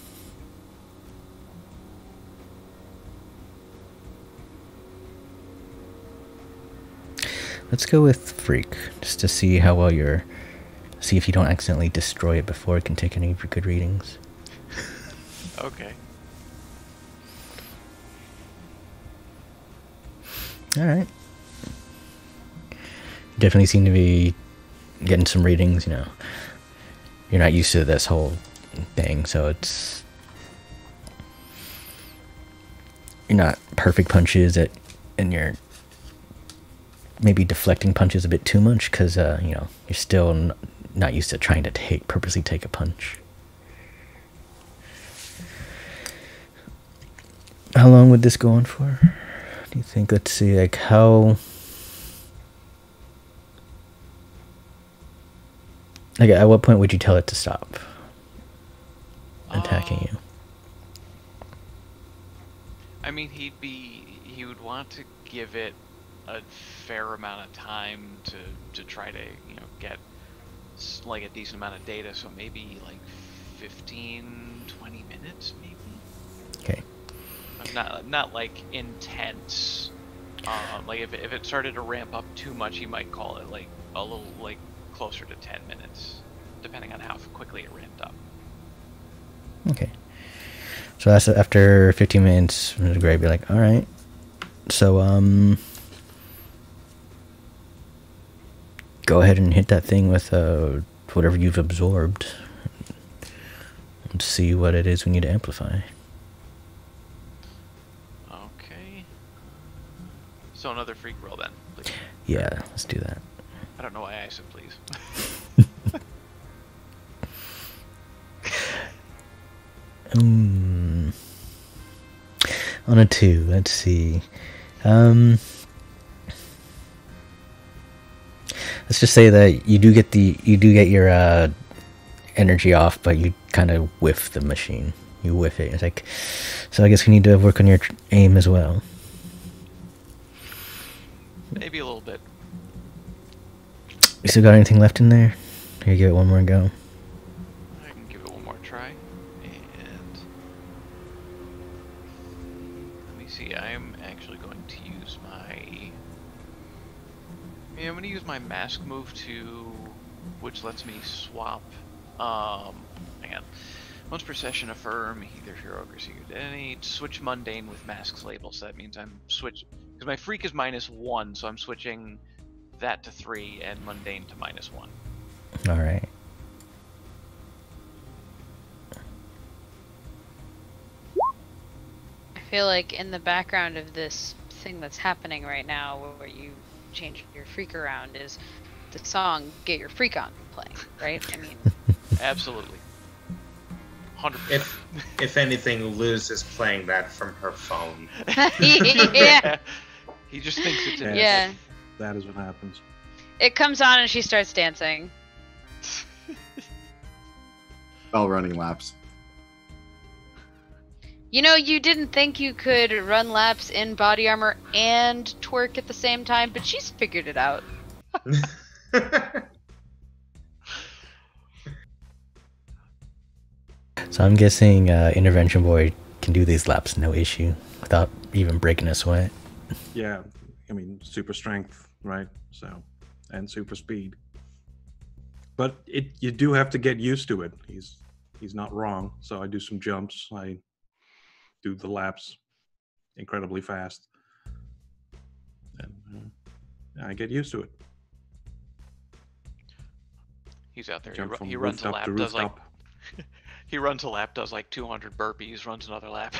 Let's go with Freak, just to see how well you're... See if you don't accidentally destroy it before it can take any of your good readings. Okay. Alright. Definitely seem to be getting some readings, you know. You're not used to this whole thing, so it's... You're not perfect punches at, and you're maybe deflecting punches a bit too much because, uh, you know, you're still n not used to trying to take purposely take a punch. How long would this go on for? Do you think? Let's see, like how... Like, at what point would you tell it to stop attacking Uh, you? I mean, he'd be he would want to give it a fair amount of time to to try to you know get s- like a decent amount of data. So maybe like fifteen, twenty minutes, maybe. Okay. Not not like intense. Um, like if it, if it started to ramp up too much, he might call it like a little like closer to ten minutes, depending on how quickly it ramped up. Okay. So that's after fifteen minutes, Mister Gray be like, all right. So, um, go ahead and hit that thing with uh, whatever you've absorbed and see what it is we need to amplify. Okay. So another freak roll then, please. Yeah, let's do that. I don't know why I said please. Um, on a two, let's see. Um, let's just say that you do get the you do get your uh, energy off, but you kind of whiff the machine. You whiff it. It's like, so I guess we need to work on your tr- aim as well. Maybe a little bit. You still got anything left in there? Here, give it one more go. I can give it one more try. And let me see. I am actually going to use my. Yeah, I'm going to use my mask move to, which lets me swap. Um, hang on. Once per session, affirm either hero or secret identity. Switch mundane with masks label. So that means I'm switch because my freak is minus one, so I'm switching that to three and mundane to minus one. All right. I feel like in the background of this thing that's happening right now, where you change your freak around, is the song "Get Your Freak On" playing, right? I mean, Absolutely. one hundred percent. If if anything, Luz is playing that from her phone. yeah, He just thinks it's in yeah. That is what happens. It comes on and she starts dancing. While running laps. You know, you didn't think you could run laps in body armor and twerk at the same time, but she's figured it out. So I'm guessing uh, Intervention Boy can do these laps no issue without even breaking a sweat. Yeah, I mean, super strength, right? So, and super speed. But it you do have to get used to it. He's he's not wrong. So I do some jumps. I do the laps incredibly fast, and uh, I get used to it. He's out there. He, Jump ru- from he runs a rooftop lap, to does like rooftop. he runs a lap, does like two hundred burpees, runs another lap.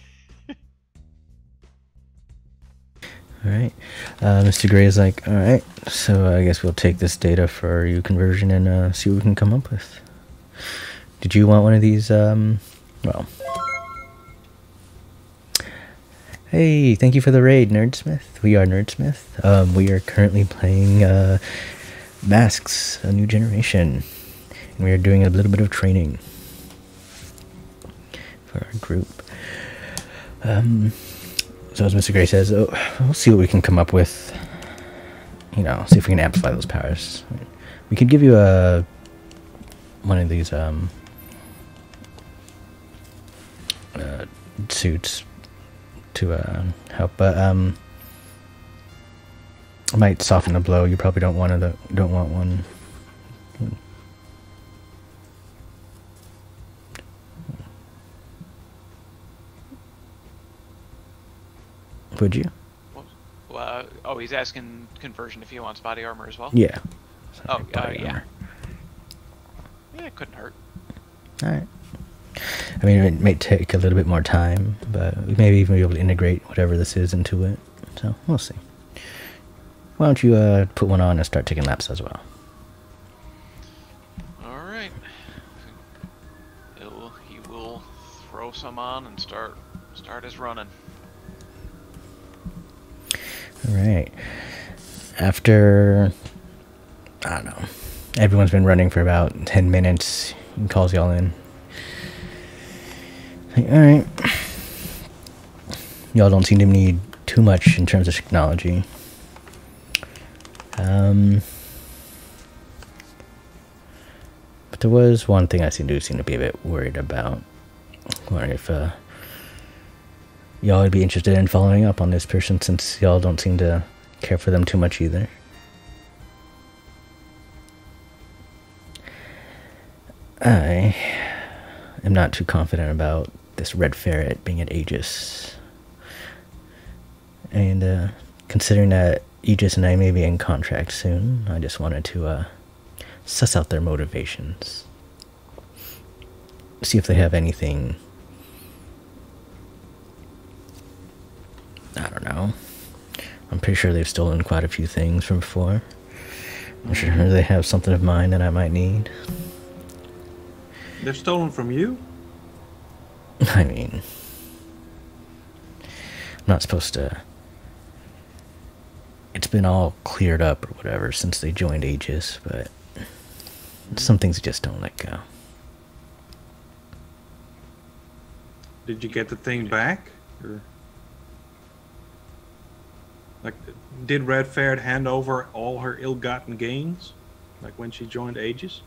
All right. Uh, Mister Gray is like, all right, so I guess we'll take this data for you conversion and uh, see what we can come up with. Did you want one of these? Um, well, hey, thank you for the raid, Nerdsmith. We are Nerdsmith. Um, we are currently playing uh, Masks, a new generation, and we are doing a little bit of training for our group. Um. So as Mister Gray says, oh, we'll see what we can come up with. You know, see if we can amplify those powers. We could give you a one of these um, uh, suits to uh, help, but um, it might soften the blow. You probably don't want to. Don't want one. Would you? Well, uh, oh, he's asking conversion if he wants body armor as well? Yeah. Oh, Sorry, uh, body yeah. armor. Yeah, it couldn't hurt. Alright. I mean, it may take a little bit more time, but we may even be able to integrate whatever this is into it. So, we'll see. Why don't you uh, put one on and start taking laps as well? Alright. He'll, he will throw some on and start start his running. Alright. After, I don't know, everyone's been running for about ten minutes. He calls y'all in. Like, alright. Y'all don't seem to need too much in terms of technology. Um, but there was one thing I seem to seem to be a bit worried about. Wondering if uh, y'all would be interested in following up on this person, since y'all don't seem to care for them too much either. I am not too confident about this red ferret being at Aegis. And uh, considering that Aegis and I may be in contract soon, I just wanted to uh, suss out their motivations. See if they have anything, I don't know. I'm pretty sure they've stolen quite a few things from before. I'm sure they have something of mine that I might need. They're stolen from you? I mean, I'm not supposed to. It's been all cleared up or whatever since they joined Aegis, but some things just don't let go. Did you get the thing back? Or like, did Red Ferret hand over all her ill-gotten gains, like when she joined Aegis?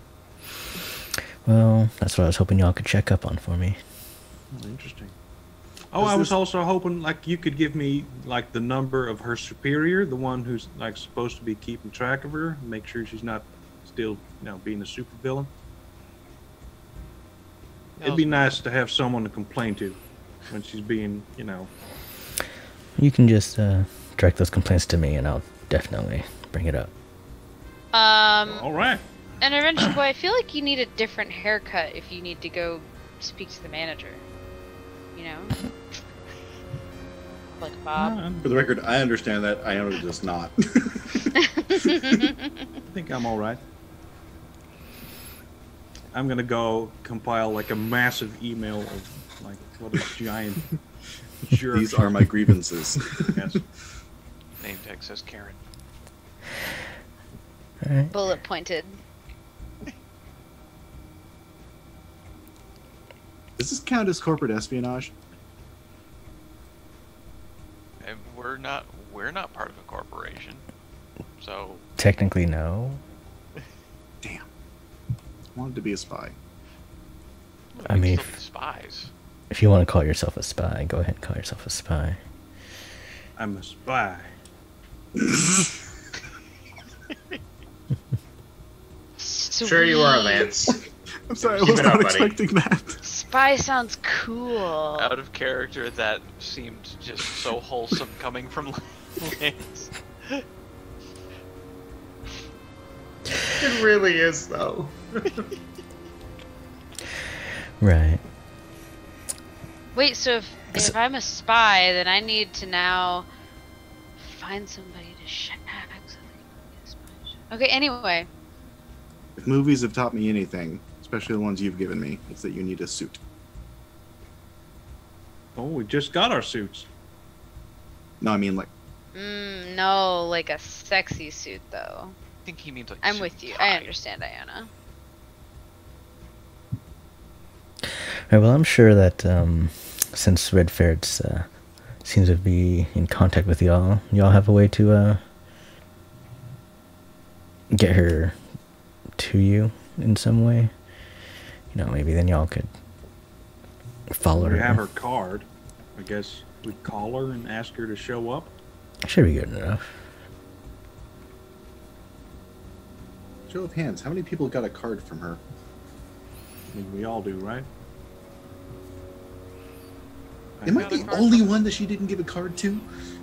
Well, that's what I was hoping y'all could check up on for me. Oh, interesting. Oh, Is I was this- also hoping like you could give me like the number of her superior, the one who's like supposed to be keeping track of her, make sure she's not still, you know, being a supervillain. It'd be nice to have someone to complain to when she's being, you know. You can just uh, direct those complaints to me, and I'll definitely bring it up. Um, All right. Intervention Boy, I feel like you need a different haircut if you need to go speak to the manager. You know? Like Bob. For the record, I understand that. Iona does not. I think I'm all right. I'm gonna go compile like a massive email of like what a giant jerk. These are my grievances. Yes. Name tag says Karen. All right. Bullet pointed. Does this count as corporate espionage? And we're not we're not part of a corporation. So Technically, no. Damn. I wanted to be a spy. we I can mean, still if- be spies. If you want to call yourself a spy, go ahead and call yourself a spy. I'm a spy. Sure you are, Lance. I'm sorry, I Keep was it up, not buddy. expecting that. Spy sounds cool. Out of character, that seemed just so wholesome coming from Lance. It really is, though. Right. Wait, so if if I'm a spy, then I need to now find somebody to shag so they can be a spy. Okay, anyway. If movies have taught me anything, especially the ones you've given me, it's that you need a suit. Oh, we just got our suits. No, I mean like Mm, no, like a sexy suit though. I think he means like. I'm suit with you. tie. I understand, Iona. All right, well, I'm sure that um, since Red Ferrets uh, seems to be in contact with y'all, y'all have a way to uh, get her to you in some way. You know, maybe then y'all could follow her. We have her card. I guess we'd call her and ask her to show up. Should be good enough. show of hands. How many people got a card from her? I mean, we all do, right? Am I got a the card only from- one that she didn't give a card to?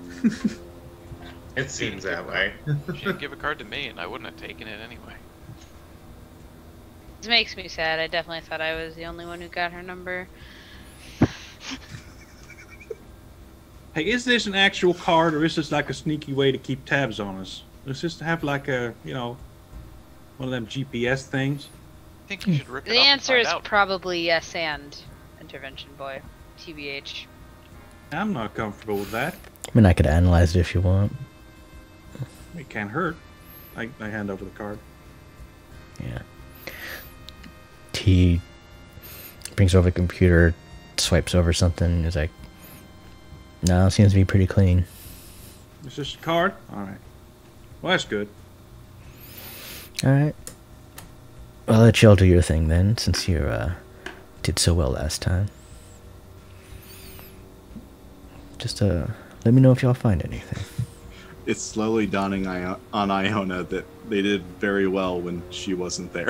It seems that way. She didn't give a card to me, and I wouldn't have taken it anyway. This makes me sad. I definitely thought I was the only one who got her number. Hey, is this an actual card, or is this like a sneaky way to keep tabs on us? Is this to have like a, you know, one of them G P S things? I think you should rip it The up and answer find is out. probably yes and Intervention Boy. T B H. I'm not comfortable with that. I mean, I could analyze it if you want. It can't hurt. I, I hand over the card. Yeah. T brings over the computer, swipes over something, is like, no, it seems to be pretty clean. Is this a card? All right. Well, that's good. Alright. Well, I'll let y'all do your thing then, since you uh, did so well last time. Just uh, let me know if y'all find anything. It's slowly dawning I- on Iona that they did very well when she wasn't there.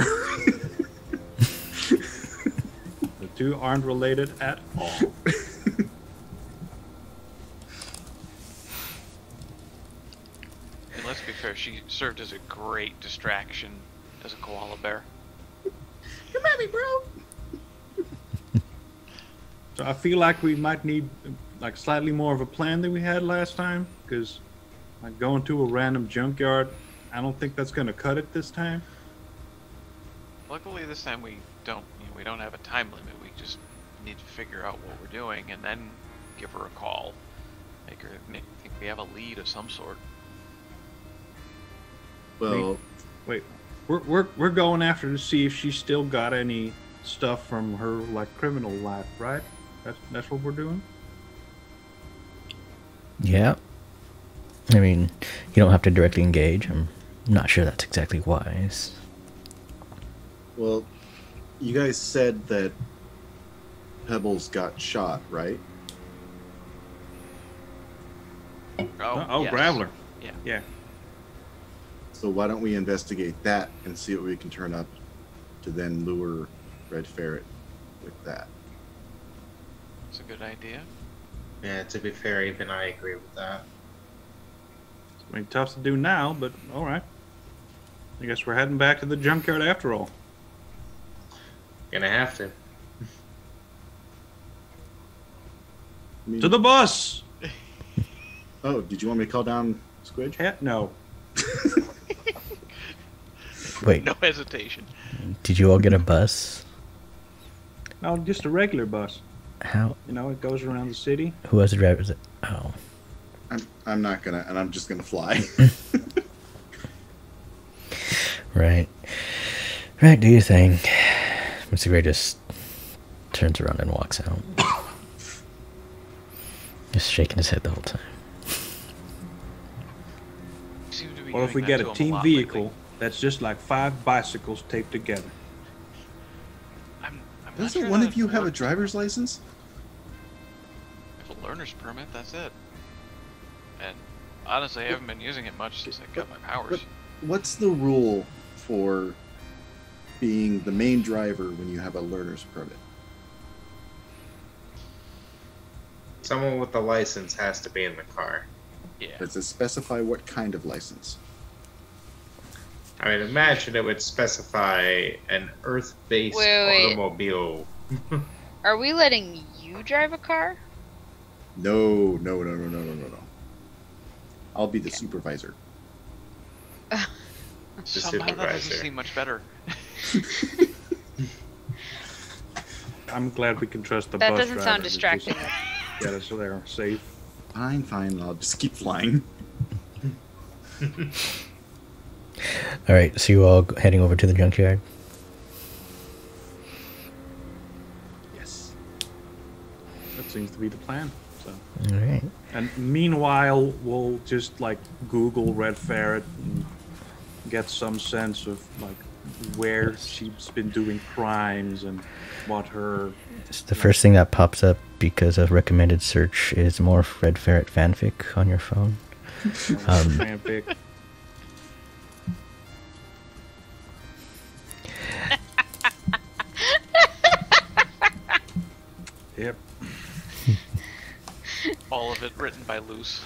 The two aren't related at all. And let's be fair, she served as a great distraction as a koala bear. Come at me, bro! So I feel like we might need like slightly more of a plan than we had last time, because like going to a random junkyard, I don't think that's gonna cut it this time. Luckily, this time we don't. You know, we don't have a time limit. We just need to figure out what we're doing and then give her a call. Make her make, think we have a lead of some sort. Well, Wait, we're we're we're going after to see if she still got any stuff from her like criminal life, right? That's that's what we're doing. Yeah. I mean, you don't have to directly engage. I'm not sure that's exactly wise. well, you guys said that Pebbles got shot, right? Oh, oh, yes. Graveler. Yeah. Yeah. So why don't we investigate that and see what we can turn up to then lure Red Ferret with that. It's a good idea. Yeah, to be fair, even I agree with that. I mean, tough to do now, but all right. I guess we're heading back to the junkyard after all. Gonna have to. I mean, To the bus! oh, did you want me to call down Squidge? Heck no. Wait, No hesitation. did you all get a bus? No, just a regular bus. How? You know, it goes around the city. Who was the driver? Was it? Oh, I'm, I'm not gonna, and I'm just gonna fly. right. Right, do your thing. Mister Gray just turns around and walks out. Just shaking his head the whole time. Seem to be Well, if we doing get that a to 'em team lot vehicle, lately. that's just like five bicycles taped together. I'm, I'm not Doesn't sure one that of you have a works. driver's license? I have a learner's permit, that's it. And honestly, I haven't been using it much since I got my powers. But what's the rule for being the main driver when you have a learner's permit? Someone with the license has to be in the car. Yeah. Does it specify what kind of license? I mean, imagine it would specify an Earth-based Wait, wait. automobile. Are we letting you drive a car? No, no, no, no, no, no, no, no. I'll be the supervisor. The Somehow that doesn't supervisor. seem much better. I'm glad we can trust the That bus doesn't driver sound to just distracting. Get us there safe. Fine, fine. I'll just keep flying. All right, so you all g- heading over to the junkyard? Yes. That seems to be the plan. So, All right. and meanwhile, we'll just like Google Red Ferret and get some sense of like where she's been doing crimes and what her So the first thing that pops up because of recommended search is more Red Ferret fanfic on your phone. Um, fanfic. Yep. All of it written by Luce.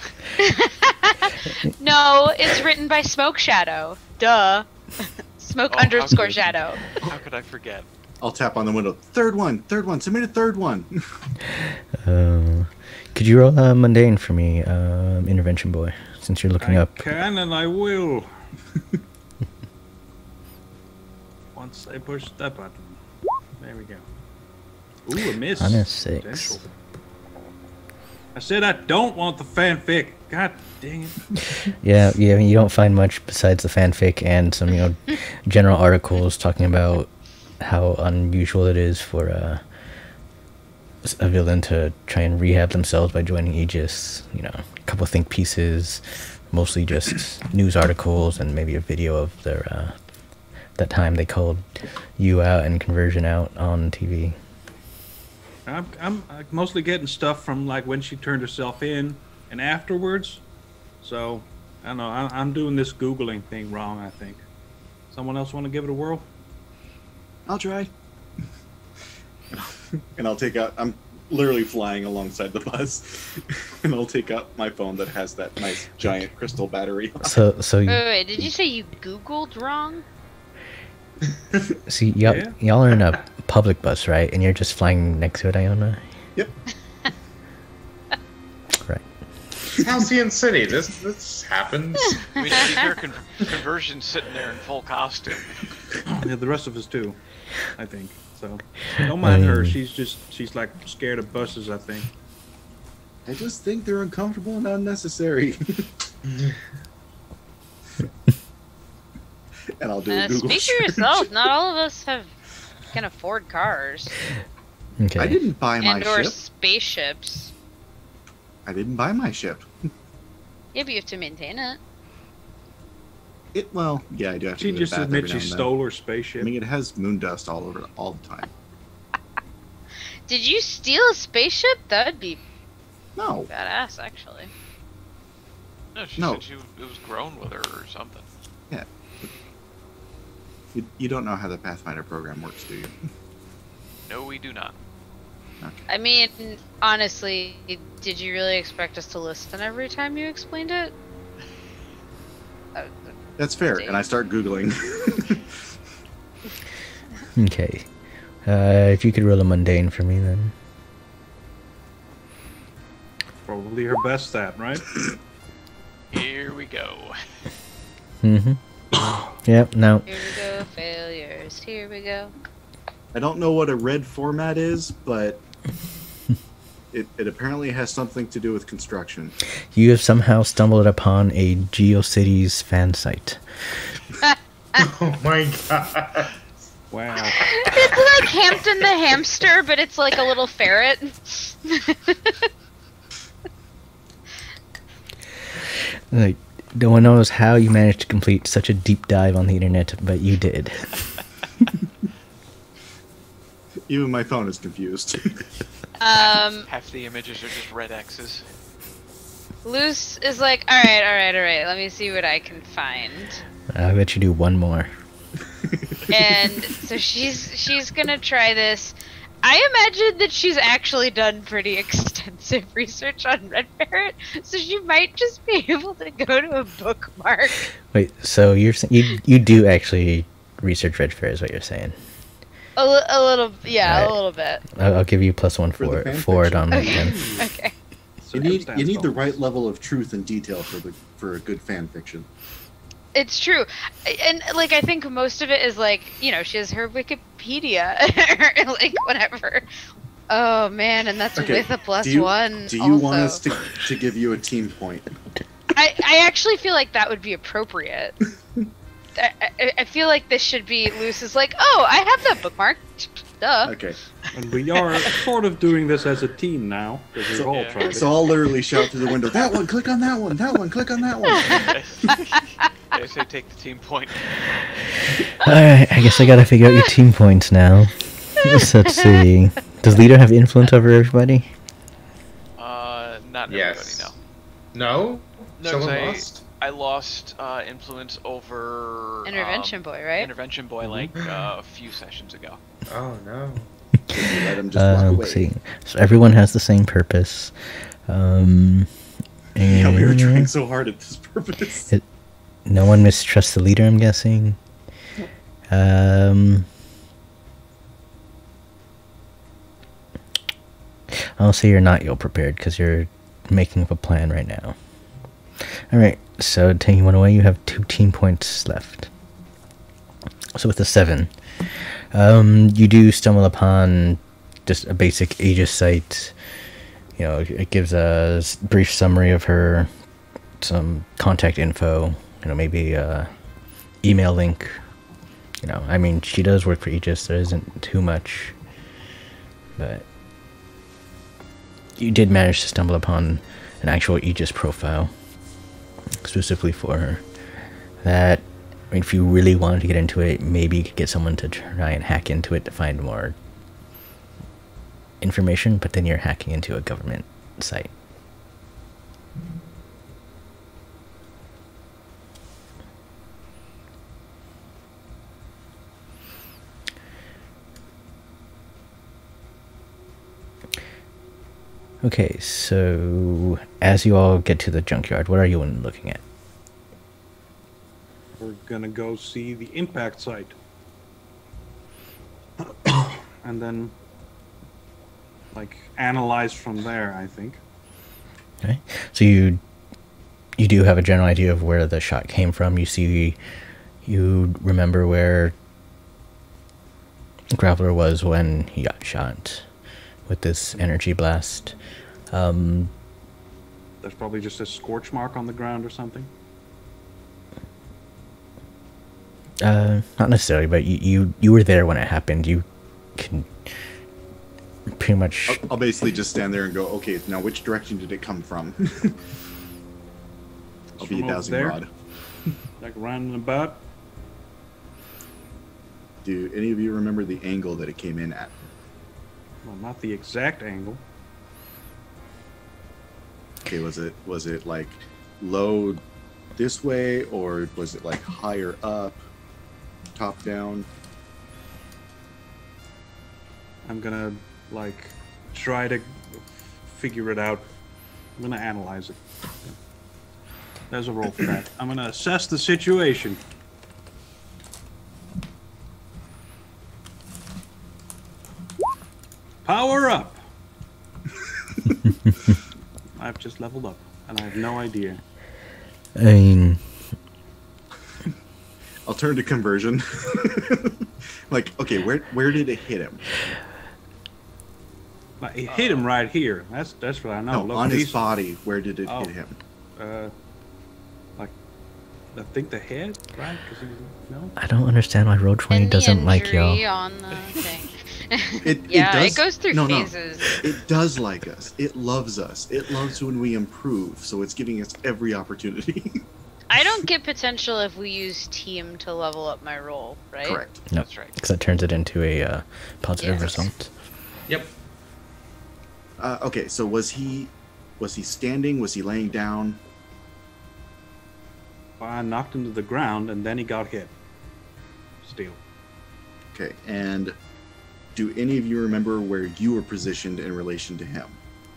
No, it's written by Smoke Shadow. Duh. Smoke Oh, how underscore could- Shadow. How could I forget? I'll tap on the window. Third one, third one. Submit a third one. uh, could you roll a mundane for me, um, intervention boy, since you're looking I up? can and I will. Once I push that button. There we go. Ooh, a miss. On a six. Potential. I said I don't want the fanfic. God dang it. Yeah, yeah. I mean, you don't find much besides the fanfic and some, you know, general articles talking about how unusual it is for a, a villain to try and rehab themselves by joining Aegis. You know, a couple think pieces, mostly just news articles, and maybe a video of their uh, that time they called you out and Conversion out on T V. I'm, I'm uh, mostly getting stuff from like when she turned herself in and afterwards. So, I don't know. I, I'm doing this Googling thing wrong, I think. Someone else want to give it a whirl? I'll try. And I'll take out. I'm literally flying alongside the bus, and I'll take out my phone that has that nice giant crystal battery. on it. So, so, Wait, you, wait, wait, did you say you Googled wrong? see, y'all, Yeah. y'all are in a public bus, right? And you're just flying next to it, Iona. Yep. Right. It's Halcyon City. This this happens. I mean, to be fair, con- Conversion's sitting there in full costume. Yeah, the rest of us too, I think. So, don't mind her. Um, She's just, she's like scared of buses, I think. I just think they're uncomfortable and unnecessary. And I'll do a Uh, Google speak search. for yourself. Not all of us have can afford cars Okay. I didn't buy my and or ship. spaceships. I didn't buy my ship. Yeah, but you have to maintain it. It well, yeah, I do have to. She go to the just bath admits every she now and then. stole her I spaceship. mean, it has moon dust all over it all the time. Did you steal a spaceship? That would be No, badass, actually. No, she No. said she, it was grown with her or something. you, you don't know how the Pathfinder program works, do you? No, we do not. I mean, honestly, did you really expect us to listen every time you explained it? Uh, That's fair. And I start Googling. Okay. Uh, if you could roll a mundane for me, then. Probably her best stat, right? Here we go. Mm-hmm. Yep, no. Here we go, failures. Here we go. I don't know what a red format is, but it, it apparently has something to do with construction. You have somehow stumbled upon a GeoCities fan site. Oh my god. Wow. It's like Hampton the hamster, but it's like a little ferret. Like, no one knows how you managed to complete such a deep dive on the internet, but you did. Even my phone is confused. Um, Half the images are just red X's. Luce is like, all right, all right, all right. Let me see what I can find. I'll let you do one more. And so she's she's gonna try this. I imagine that she's actually done pretty extensive research on Red Ferret, so she might just be able to go to a bookmark. Wait, so you're saying you you do actually research Red Fair, is what you're saying? A, li- a little, yeah, Alright. a little bit. I'll, I'll give you plus one For the for fan for it on Okay. LinkedIn. Okay. You need you Circumstance need the bonus. right level of truth and detail for the for a good fan fiction. It's true, and like I think most of it is like, you know, she has her Wikipedia, or like whatever. Oh man, and that's Okay, with a plus do you, one. Do you also. want us to, to give you a team point? I I actually feel like that would be appropriate. I, I I feel like this should be Luce is like, oh, I have that bookmarked. Duh. Okay. And we are sort of doing this as a team now, because we've all Yeah. tried it. So I'll literally shout through the window, that one, click on that one, that one, click on that one. I say take the team point. Alright, I guess I gotta figure out your team points now. So let's see. Does leader have influence over everybody? Uh, not Yes. everybody, No? no. No, 'cause Someone I, lost? I lost uh, influence over Intervention um, boy, right? Intervention boy, like uh, a few sessions ago. Oh no. So you let him just walk Um, away. let's see. So everyone has the same purpose. Um, Yeah, we were and trying so hard at this purpose. It- no one mistrusts the leader, I'm guessing. Um, I'll say you're not ill prepared because you're making up a plan right now. Alright, so taking one away, you have two team points left. So with the seven, um, you do stumble upon just a basic Aegis site. You know, it gives a s- brief summary of her, some contact info, you know, maybe a email link. You know, I mean, she does work for Aegis, there isn't too much. But you did manage to stumble upon an actual Aegis profile specifically for her. That, I mean, if you really wanted to get into it, maybe you could get someone to try and hack into it to find more information, but then you're hacking into a government site. Okay, so as you all get to the junkyard, what are you looking at? We're gonna go see the impact site. And then, like, analyze from there, I think. Okay, so you you do have a general idea of where the shot came from. You see, you remember where Graveler was when he got shot with this energy blast. Um, There's probably just a scorch mark on the ground or something. uh, not necessarily, but you, you you were there when it happened. You can pretty much. I'll, I'll basically just stand there and go, okay, now which direction did it come from? I'll be a From over dowsing there? rod. Like, round and about. Do any of you remember the angle that it came in at? Well, not the exact angle. Okay, was it was it like low this way, or was it like higher up, top down? I'm gonna like try to figure it out. I'm gonna analyze it. There's a roll for that. I'm gonna assess the situation. Power up! I've just leveled up, and I have no idea. I mean, I'll turn to conversion. Like, okay, where where did it hit him? Like, it hit him right here. That's that's what I know. No, Look, on his these- body, where did it Oh. hit him? Uh, like, I think the head, right? 'Cause he, no. I don't understand why Roll twenty And the doesn't like y'all. injury on the thing. It, yeah, it, it, does, goes through no, no. phases. It does like us. It loves us. It loves when we improve, so it's giving us every opportunity. I don't get potential if we use team to level up my roll, right? Correct. No, That's right. because that turns it into a uh, positive Yes. result. Yep. Uh, okay, so was he was he standing? Was he laying down? I knocked him to the ground, and then he got hit. Still. Okay, and do any of you remember where you were positioned in relation to him?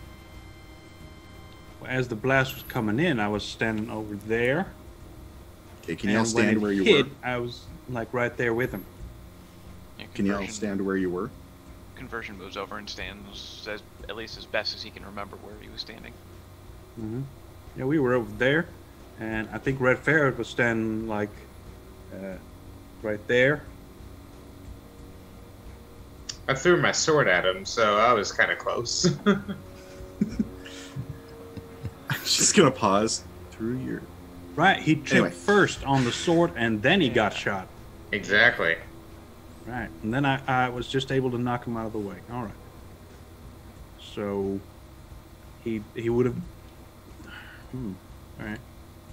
As the blast was coming in, I was standing over there. Okay, can you all and when stand it where you hit, were? I was like right there with him. Yeah, Can you all conversion- stand where you were? Conversion moves over and stands as, at least as best as he can remember where he was standing. hmm Yeah, we were over there, and I think Red Ferret was standing like uh, right there. I threw my sword at him, so I was kind of close. Just gonna pause through your. Right, he tripped Anyway. first on the sword, and then he got shot. Exactly. Right, and then I, I was just able to knock him out of the way. All right. So he he would have. Hmm. All right.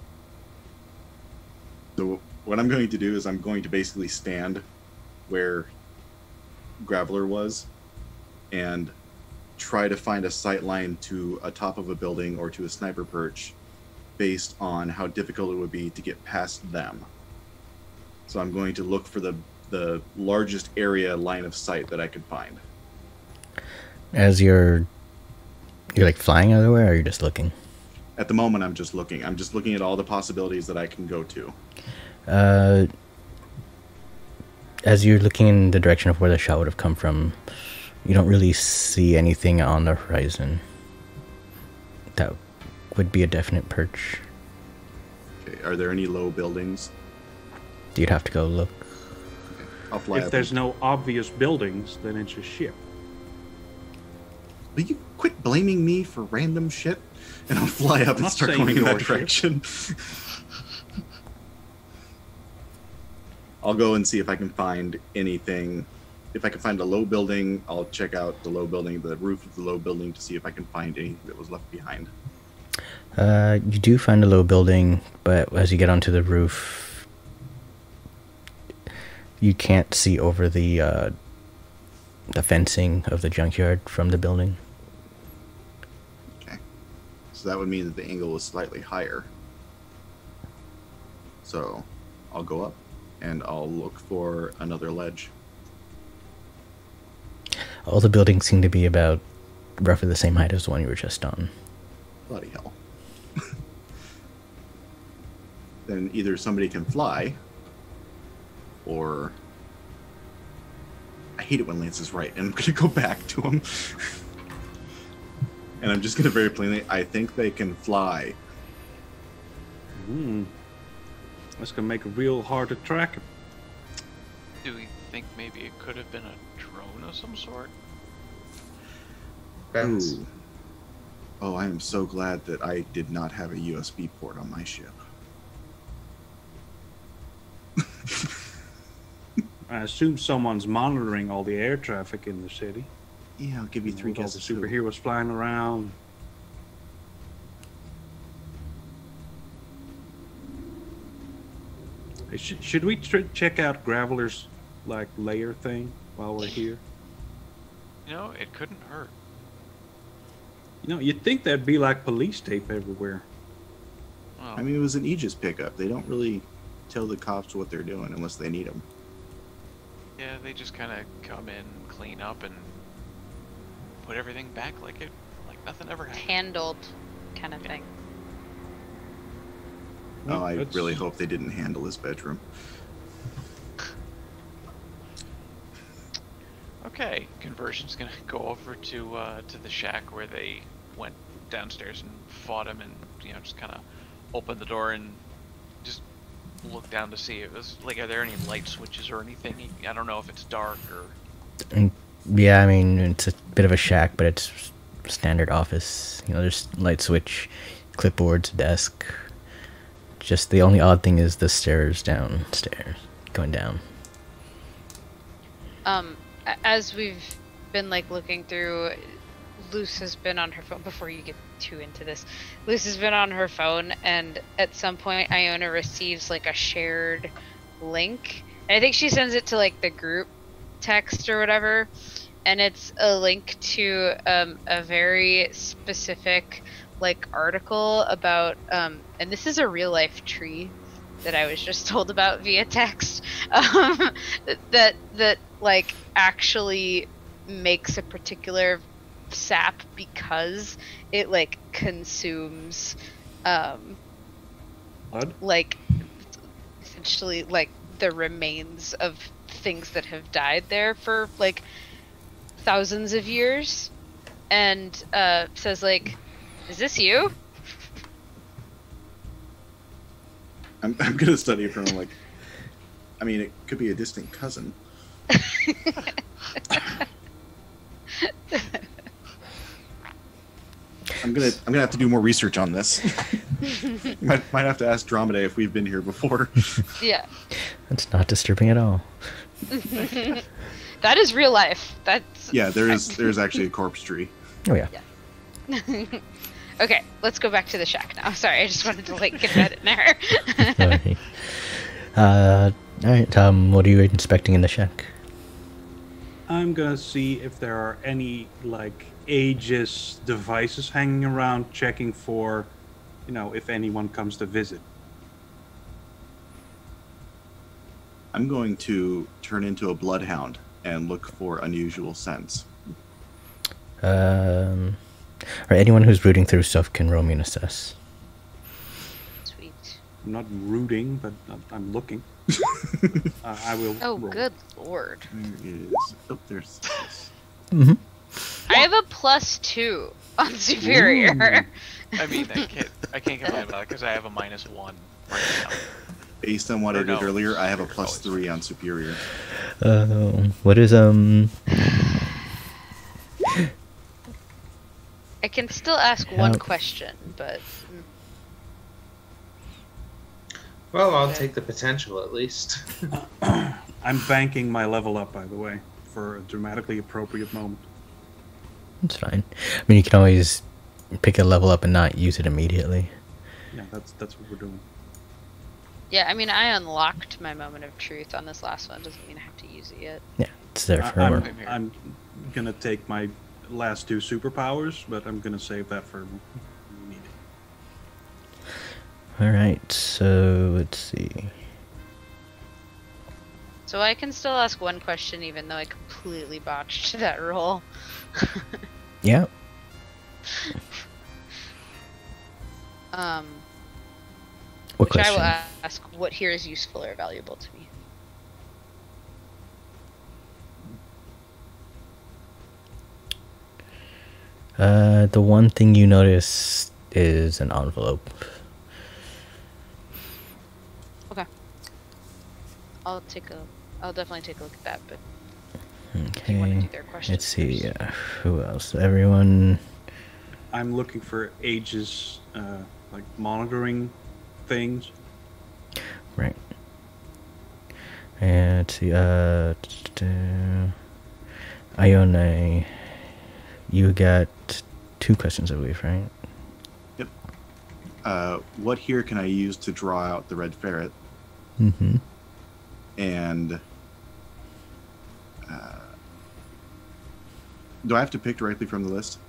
So what I'm going to do is I'm going to basically stand where Graveler was, and try to find a sight line to a top of a building or to a sniper perch, based on how difficult it would be to get past them. So I'm going to look for the the largest area line of sight that I could find. As you're, you're like flying everywhere, or you're just looking? At the moment, I'm just looking. I'm just looking at all the possibilities that I can go to. Uh, as you're looking in the direction of where the shot would have come from, you don't really see anything on the horizon. That would be a definite perch. Okay, are there any low buildings? You'd have to go look. I'll fly If up. there's no obvious buildings, then it's a ship. Will you quit blaming me for random shit? And I'll fly up I'm and not start saying going in that your ship. direction. I'll go and see if I can find anything. If I can find a low building, I'll check out the low building, the roof of the low building, to see if I can find anything that was left behind. Uh, you do find a low building, but as you get onto the roof, you can't see over the uh, the fencing of the junkyard from the building. Okay. So that would mean that the angle was slightly higher. So I'll go up and I'll look for another ledge. All the buildings seem to be about roughly the same height as the one you were just on. Bloody hell. Then either somebody can fly, or... I hate it when Lance is right, and I'm going to go back to him. And I'm just going to very plainly, I think they can fly. Hmm. That's gonna make it real hard to track him. Do we think maybe it could have been a drone of some sort? That's Ooh. Oh, I am so glad that I did not have a U S B port on my ship. I assume someone's monitoring all the air traffic in the city. Yeah, I'll give you three With all the guesses. too. superheroes flying around. Hey, sh- should we tr- check out Graveler's like layer thing while we're here? You know, it couldn't hurt. You know, you'd think that'd be like police tape everywhere. Well, I mean, it was an Aegis pickup. They don't really tell the cops what they're doing unless they need them. yeah, they just kind of come in, clean up, and put everything back like it, like nothing ever happened. Handled, kind of thing. Oh, I That's- really hope they didn't handle his bedroom. Okay, Conversion's gonna go over to uh, to the shack where they went downstairs and fought him, and you know just kind of open the door and just look down to see it was like, are there any light switches or anything? I don't know if it's dark or. And, yeah, I mean, it's a bit of a shack, but it's standard office. You know, there's light switch, clipboards, desk. Just the only odd thing is the stairs downstairs, going down. Um, a- as we've been like looking through, Luce has been on her phone. Before you get too into this, Luce has been on her phone, and at some point, Iona receives like a shared link, and I think she sends it to like the group text or whatever, and it's a link to um, a very specific like article about um, and this is a real life tree that I was just told about via text, um, that that like actually makes a particular sap because it like consumes um Blood? like essentially like the remains of things that have died there for like thousands of years, and uh says like, is this you? I'm, I'm gonna study it from like. I mean, it could be a distant cousin. I'm gonna I'm gonna have to do more research on this. might might have to ask Dromedary if we've been here before. Yeah. That's not disturbing at all. That is real life. That's Yeah, there is there's actually a corpse tree. Oh yeah. Okay, let's go back to the shack now. Sorry, I just wanted to like get that in there. Sorry. Uh, all right. Um, what are you inspecting in the shack? I'm gonna see if there are any like Aegis devices hanging around, checking for, you know, if anyone comes to visit. I'm going to turn into a bloodhound and look for unusual scents. Um, or anyone who's rooting through stuff can roll me an assess. Sweet. I'm not rooting, but I'm- I'm looking. uh, I will. Oh, roll. good lord. Where is? Oh, there's. This. Mm-hmm. I have a plus two on superior. Ooh. I mean, I can't I can't complain about it because I have a minus one right now. Based on what Or I did no. earlier, I have a plus Oh, it's three fine. on superior. Uh, what is um? I can still ask one How- question, but mm, Well, I'll Okay. take the potential at least. I'm banking my level up, by the way, for a dramatically appropriate moment. It's fine. I mean, you can always pick a level up and not use it immediately. Yeah, that's that's what we're doing. yeah, I mean, I unlocked my moment of truth on this last one. Doesn't mean I have to use it yet. Yeah, it's there I, forever. I'm, Same here. I'm gonna take my last two superpowers, but I'm gonna save that for when we need it. All right. So let's see. So I can still ask one question, even though I completely botched that roll. Yeah. Um, What which I will question? ask: what here is useful or valuable to me? Uh, the one thing you notice is an envelope. Okay. I'll take a. I'll definitely take a look at that. But if you want to Okay. do their questions, Let's see. first. Uh, who else? Everyone. I'm looking for Aegis, uh, like monitoring things. Right. And let's see. Uh, t- t- Ione, you got two questions, I believe, right? Uh, what here can I use to draw out the red ferret? Mm-hmm. And uh, do I have to pick directly from the list?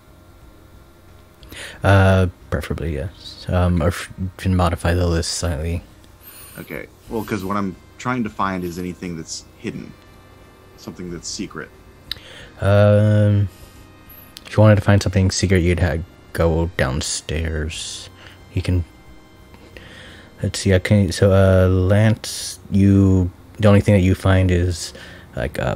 Uh, preferably yes. Um, or f- you can modify the list slightly. Okay. Well, because what I'm trying to find is anything that's hidden, something that's secret. Um, if you wanted to find something secret, you'd have go downstairs. You can. Let's see. I can. So, uh, Lance, you. The only thing that you find is like uh.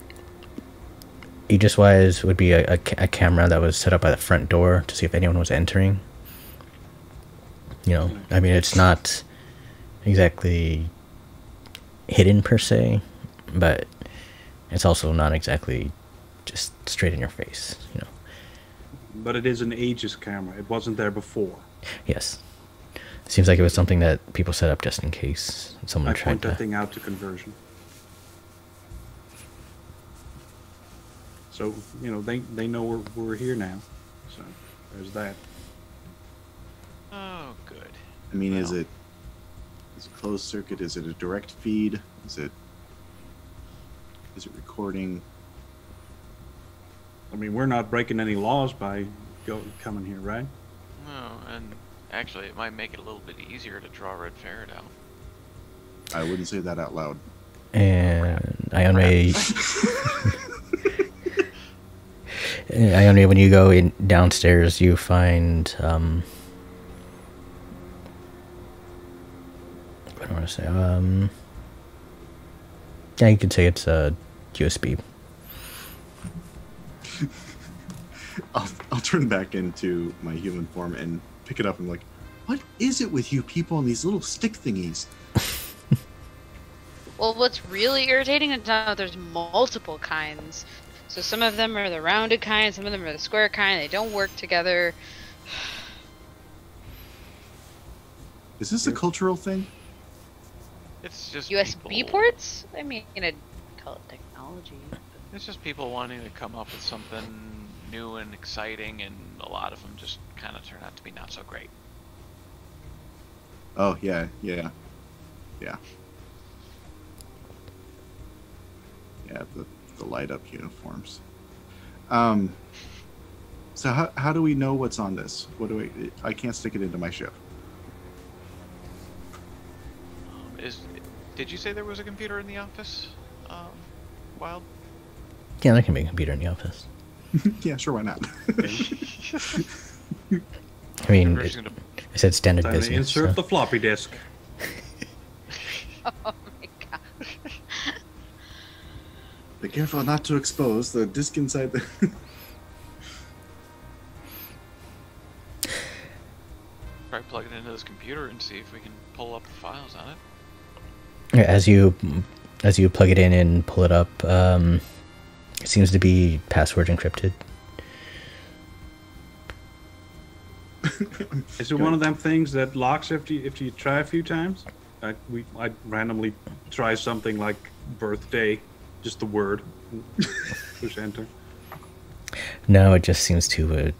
Aegis-wise would be a, a, a camera that was set up by the front door to see if anyone was entering. You know, I mean, it's not exactly hidden per se, but it's also not exactly just straight in your face, you know. But it is an Aegis camera. It wasn't there before. Yes. It seems like it was something that people set up just in case someone I tried point to... that thing out to conversion. So, you know, they, they know we're, we're here now. So, there's that. Oh, good. I mean, is Well. it is it closed circuit? Is it a direct feed? Is it is it recording? I mean, we're not breaking any laws by go, coming here, right? No, and actually, it might make it a little bit easier to draw Red Ferret out. I wouldn't say that out loud. And Ionray... Ionray, when you go in downstairs, you find... Um, what do I want to say? Um, yeah, you could say it's a U S B. I'll I'll turn back into my human form and pick it up. I'm like, what is it with you people and these little stick thingies? Well, what's really irritating is now there's multiple kinds. So some of them are the rounded kind, some of them are the square kind. They don't work together. Is this a cultural thing? It's just U S B people- ports? I mean, I'd call it technology. but- It's just people wanting to come up with something new and exciting, and a lot of them just kind of turn out to be not so great. Oh yeah, yeah, yeah, yeah. The the light up uniforms. Um. So how how do we know what's on this? What do we? I can't stick it into my ship. Um, is did you say there was a computer in the office? Um, Wild. Yeah, there can be a computer in the office. Yeah, sure, why not? I mean, We're it, just gonna- I said standard Time to business. insert so- the floppy disk. Oh my god. Be careful not to expose the disk inside the. Try plug it into this computer and see if we can pull up the files on it. Yeah, as you as you plug it in and pull it up, um, it seems to be password encrypted. Is it one of them things that locks after you, if you try a few times? I, we, I randomly try something like birthday, just the word, push enter. No, it just seems to. Uh,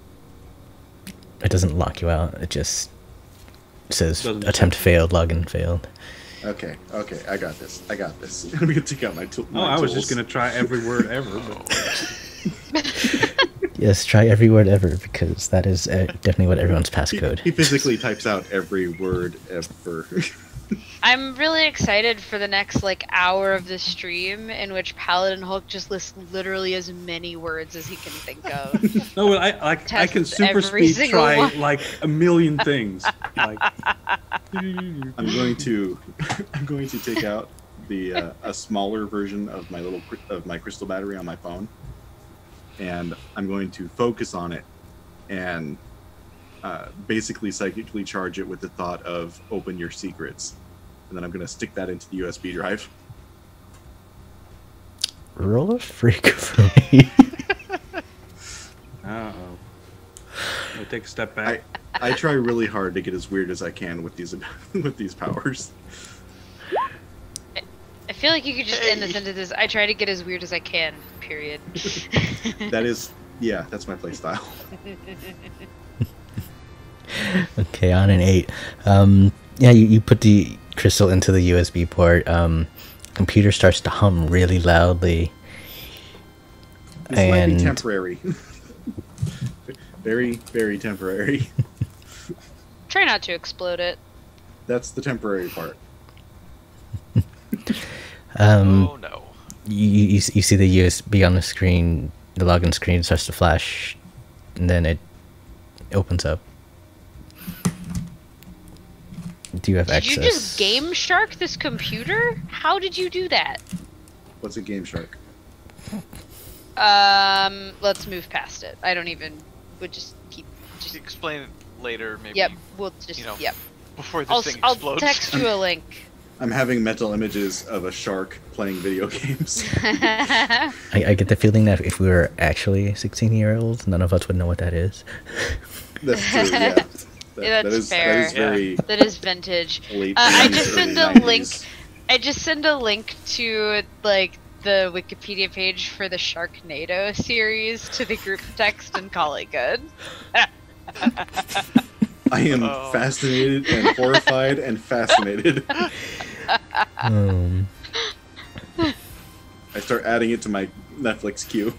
it doesn't lock you out. It just says Doesn't- attempt failed, login failed. Okay, okay, I got this. I got this. I'm gonna take out my, tool. Oh, I was just gonna try every word ever, but Yes, try every word ever, because that is uh, definitely what everyone's passcode. He, he physically types out every word ever. I'm really excited for the next like hour of the stream in which Paladin Hulk just lists literally as many words as he can think of. no, I like I can Tests super every speed single try one. like a million things. Like, I'm going to, I'm going to take out the uh, a smaller version of my little cry- of my crystal battery on my phone, and I'm going to focus on it, and uh, basically psychically charge it with the thought of "open your secrets," and then I'm going to stick that into the U S B drive. Roll a freak for me. uh oh. I take a step back. I try really hard to get as weird as I can with these with these powers. I feel like you could just end the sentence. I try to get as weird as I can. Period. That is, yeah, that's my play style. Okay, on an eight. Um, yeah, you, you put the crystal into the U S B port. Um, computer starts to hum really loudly. This might be And- temporary. Very, very temporary. Try not to explode it. That's the temporary part. Um, oh no. you, you, you see the U S B on the screen the login screen starts to flash, and then it opens up. Do you have Did access? you just Game Shark this computer? How did you do that? What's a Game Shark? Um, let's move past it. I don't even. Would just keep. Just Just. explain it later, maybe. Yep. We'll just. you know, Yep. Before this I'll, thing I'll explodes. text you a link. I'm having mental images of a shark playing video games. I, I get the feeling that if we were actually sixteen-year-olds, none of us would know what that is. That's true. Yeah. That, Yeah, that's that is, fair. That is very That is vintage. late. Uh, I eighties, just early send a nineties. link. I just send a link to like the Wikipedia page for the Sharknado series to the group text and call it good. I am Oh. fascinated and horrified and fascinated. Um, I start adding it to my Netflix queue.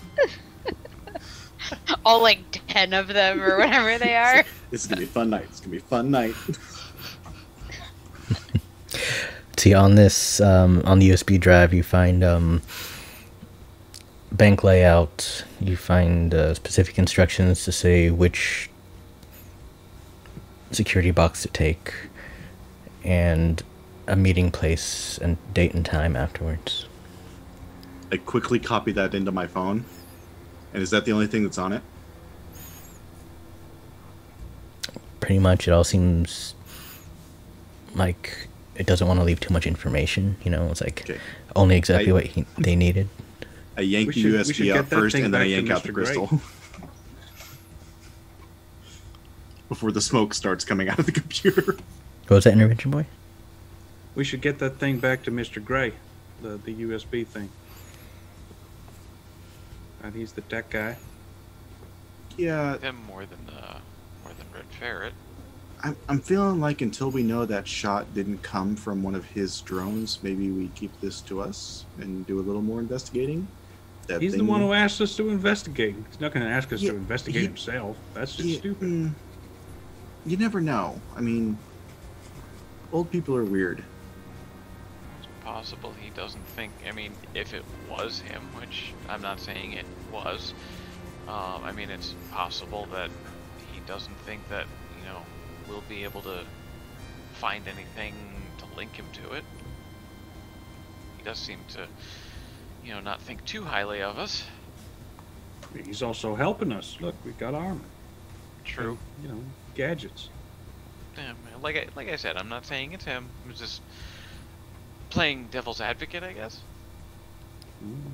All like ten of them or whatever they are. This is gonna be a fun night. It's gonna be a fun night. see, on this, um, on the U S B drive, you find um, bank layout. You find uh, specific instructions to say which security box to take, and a meeting place and date and time afterwards. I quickly copy that into my phone. And is that the only thing that's on it? Pretty much, it all seems like it doesn't want to leave too much information. You know, it's like Okay. only exactly I- what he, they needed. I yank We the should- we U S should B get out that first, thing and then I back to yank out the Mister Gray. crystal. Before the smoke starts coming out of the computer. What was that, intervention boy? We should get that thing back to Mister Gray, the the U S B thing. And he's the tech guy. Yeah, Them more than uh, more than Red Ferret. I'm, I'm feeling like until we know that shot didn't come from one of his drones, maybe we keep this to us and do a little more investigating. That He's the thing- one who asked us to investigate. He's not going to ask us Yeah, to investigate he- himself. That's just Yeah, stupid. mm, you never know. I mean, old people are weird. It's possible he doesn't think. I mean, if it was him, which I'm not saying it was. Um, I mean, it's possible that he doesn't think that you know we'll be able to find anything to link him to it. He does seem to, you know, not think too highly of us. He's also helping us. Look, we got armor. True. You know, gadgets. Yeah, like I like I said, I'm not saying it's him. I'm just playing devil's advocate, I guess. Mm.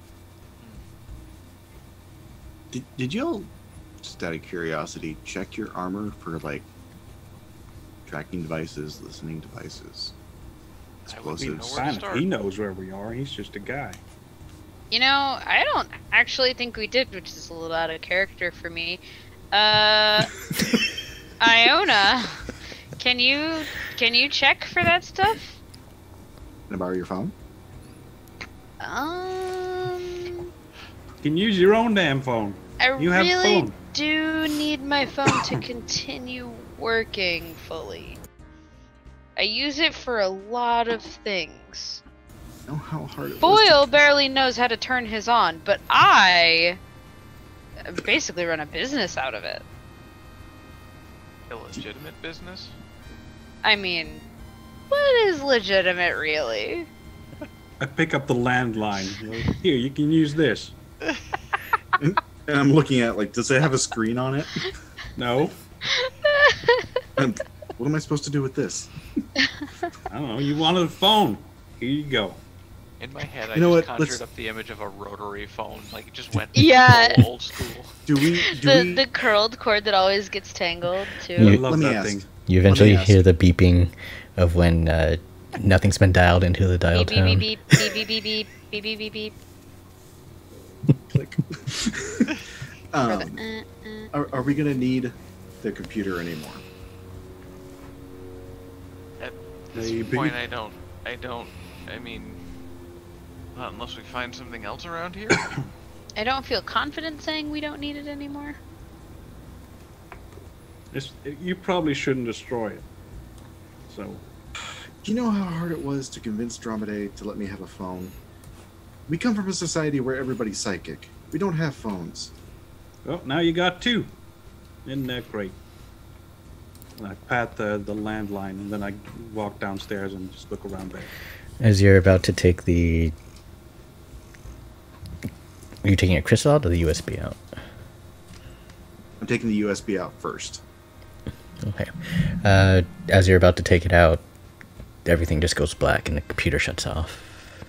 Did, did y'all, just out of curiosity, check your armor for, like, tracking devices, listening devices, I would be explosives? nowhere to Fine, start. he knows where we are. He's just a guy. You know, I don't actually think we did, which is a little out of character for me. Uh, Iona, can you can you check for that stuff? Can I borrow your phone? Um, You can use your own damn phone. I You have really phone. do need my phone to continue working fully. I use it for a lot of things. Know how hard it was. Boyle barely knows how to turn his on, but I basically run a business out of it. Illegitimate business. I mean, what is legitimate, really? I pick up the landline. You know, here, you can use this. And I'm looking at, like, does it have a screen on it? No, And what am I supposed to do with this? I don't know. You wanted a phone. Here you go. In my head, I You know just what, conjured let's- up the image of a rotary phone. Like, it just went Yeah. full old school. Do we, do the we, the curled cord that always gets tangled too. I You- love let me that ask. thing. You eventually ask. hear the beeping of when uh, nothing's been dialed into the dial Beep beep tone. beep beep beep beep beep beep beep beep beep. click? For um, the, uh, uh. are, are we gonna need the computer anymore? At this Maybe. point, I don't. I don't. I mean, not unless we find something else around here. I don't feel confident saying we don't need it anymore. It's, you probably shouldn't destroy it. So, Do you know how hard it was to convince Dromedary to let me have a phone? We come from a society where everybody's psychic. We don't have phones. Well, now you got two. Isn't that great? And I pat the, the landline, and then I walk downstairs and just look around there. As you're about to take the... Are you taking a crystal out or the U S B out? I'm taking the U S B out first. Okay. Uh, as you're about to take it out, everything just goes black and the computer shuts off.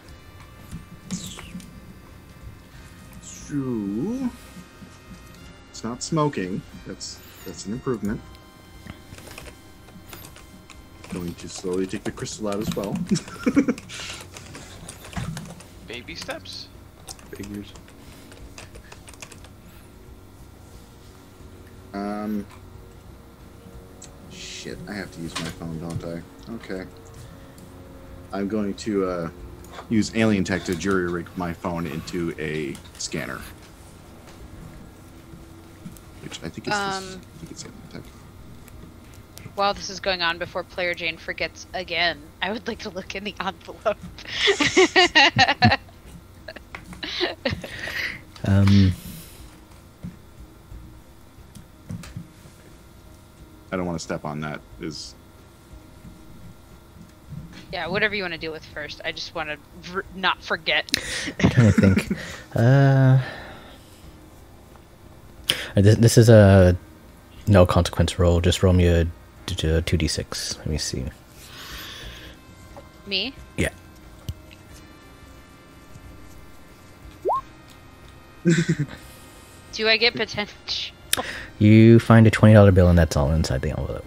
So, it's not smoking. That's that's an improvement. Going to slowly take the crystal out as well. Baby steps. Figures. Um. Shit, I have to use my phone, don't I? Okay. I'm going to uh, use alien tech to jury rig my phone into a scanner. Which I think is Um, this, I think it's alien tech. While this is going on, before player Jane forgets again, I would like to look in the envelope. Um, I don't want to step on that. Is Yeah, whatever you want to deal with first. I just want to r- not forget. I'm trying to think. Uh, this, this is a no consequence roll. Just roll me a two d six. Let me see. Me? Yeah. Do I get potential? You find a twenty dollar bill and that's all inside the envelope.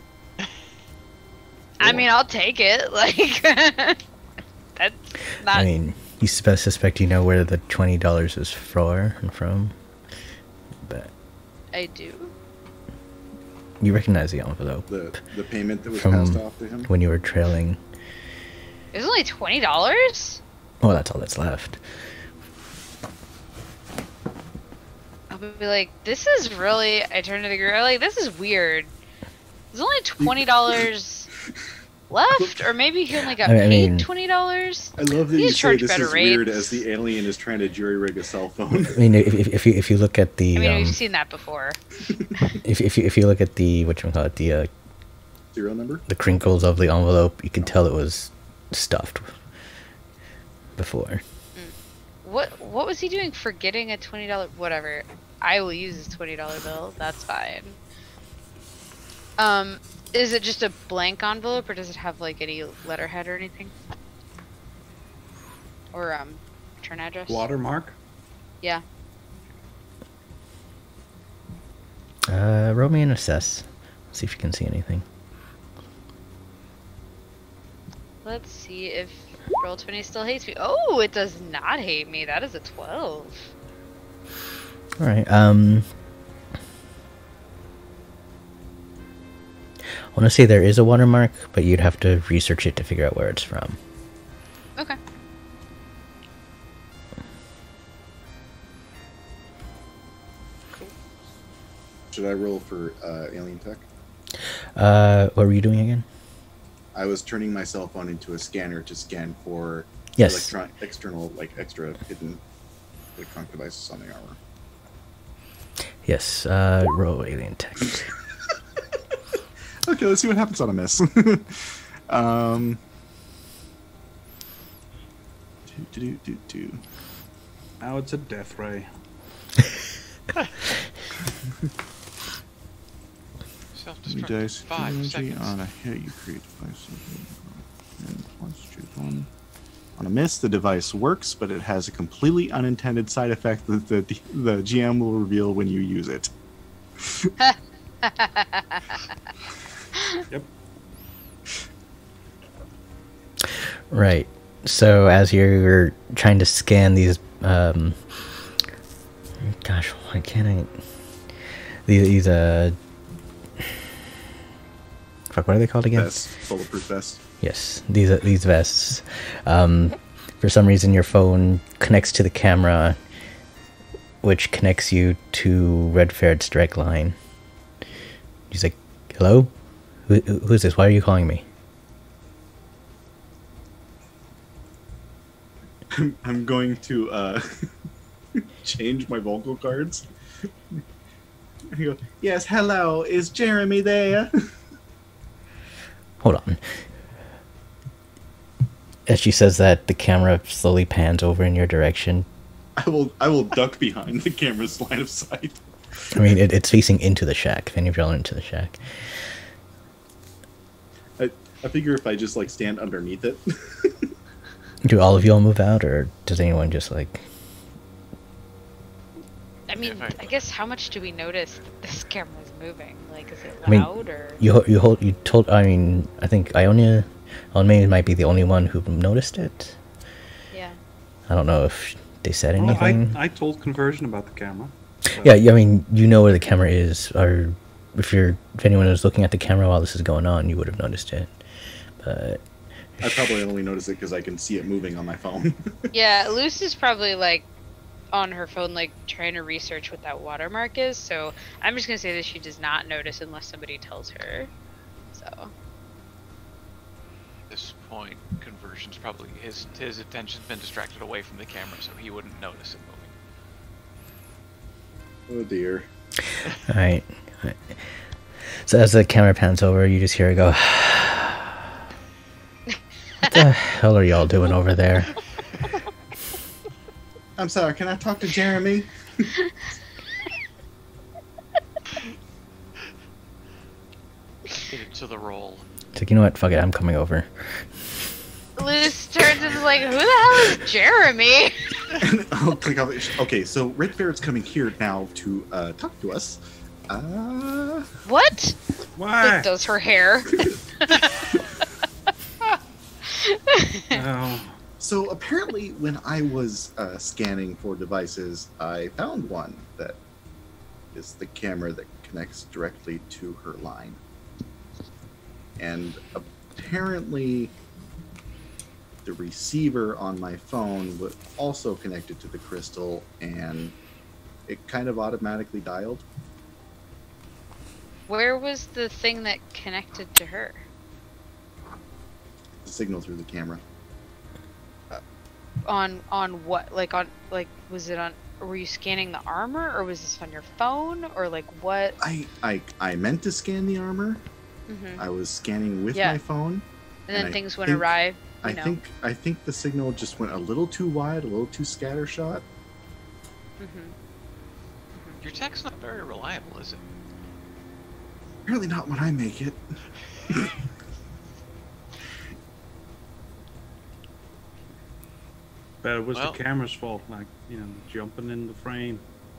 I mean, I'll take it. Like, that's not. I mean, you spe- suspect you know where the twenty dollars is for and from, but I do. you recognize the envelope the the payment that was from passed off to him? when you were trailing. It's only twenty dollars. Well, that's all that's left. I'll be like, this is really. I turn to the girl like, this is weird. There's only twenty dollars left, or maybe he only got I mean- I paid mean- twenty dollars. I love that Please you say charge this better is weird rates. as the alien is trying to jury rig a cell phone. I mean, if, if, if you if you look at the I mean, um, we've seen that before. if if you, if you look at the what you call it the uh, Serial number? the crinkles of the envelope, you can tell it was stuffed before. What What was he doing for getting a twenty dollar? Whatever. I will use his twenty dollar bill. That's fine. Um, is it just a blank envelope, or does it have like any letterhead or anything? Or um, return address? Watermark? Yeah. Uh, roll me an assess. See if you can see anything. Let's see if Roll twenty still hates me. Oh, it does not hate me. That is a twelve. All right. Um, I want to say there is a watermark, but you'd have to research it to figure out where it's from. Okay. Should I roll for uh, alien tech? Uh, what were you doing again? I was turning my cell phone into a scanner to scan for Yes. electron- external, like extra hidden electronic devices on the armor. Yes. Uh, roll alien tech. Okay, let's see what happens on a miss. um, do, do, do, do. Now it's a death ray. Three Self-destruct. dice Five energy seconds. on a hit, you create device. And once choose one. On a miss, the device works, but it has a completely unintended side effect that the the G M will reveal when you use it. Yep. Right. So as you're trying to scan these, um, gosh, why can't I? These, these uh, fuck, what are they called again? Vest, bulletproof vest. Yes, these uh, these vests. Um, for some reason, your phone connects to the camera, which connects you to Red Ferret's direct line. He's like, "Hello, Who, who's this? Why are you calling me?" I'm, I'm going to uh, change my vocal cards. I go, yes, hello, is Jeremy there? Hold on. As she says that, the camera slowly pans over in your direction. I will I will duck behind the camera's line of sight. I mean, it, it's facing into the shack. If any of y'all are into the shack. I, I figure if I just like stand underneath it. Do all of y'all move out, or does anyone just like... I mean, If I- I guess how much do we notice that this camera is moving? Like, is it I mean, loud or? You ho- you hold you told I mean I think Ionia, Ionia might be the only one who noticed it. Yeah. I don't know if they said Well, anything. I, I told Conversion about the camera. so- Yeah, yeah, I mean you know where the camera is, or if you're if anyone was looking at the camera while this is going on, you would have noticed it. But I probably only notice it because I can see it moving on my phone. Yeah, Luce is probably like on her phone, like trying to research what that watermark is. So I'm just gonna say that she does not notice unless somebody tells her. So At this point, Conversion's probably his his attention's been distracted away from the camera, so he wouldn't notice it moving. Oh dear. all right. all right. So as the camera pans over, you just hear it go. What the hell are y'all doing over there? I'm sorry, can I talk to Jeremy? Get it to the roll. It's like, you know what? Fuck it, I'm coming over. Luce turns and is like, "Who the hell is Jeremy?" And I'll click off it. Okay, so Red Ferret's coming here now to uh, talk to us. Uh, What? Why? Like, does her hair? No. so apparently, when I was uh, scanning for devices, I found one that is the camera that connects directly to her line. And apparently, the receiver on my phone was also connected to the crystal, and it kind of automatically dialed. Where was the thing that connected to her? The signal through the camera. On on what? Like on like was it on? Were you scanning the armor, or was this on your phone, or like what? I I, I meant to scan the armor. Mm-hmm. I was scanning with Yeah. my phone. And then and I things went think- awry. You I know. think I think the signal just went a little too wide, a little too scattershot. Mm-hmm. Your tech's not very reliable, is it? Apparently not when I make it. But it was Well- the camera's fault, like, you know, jumping in the frame.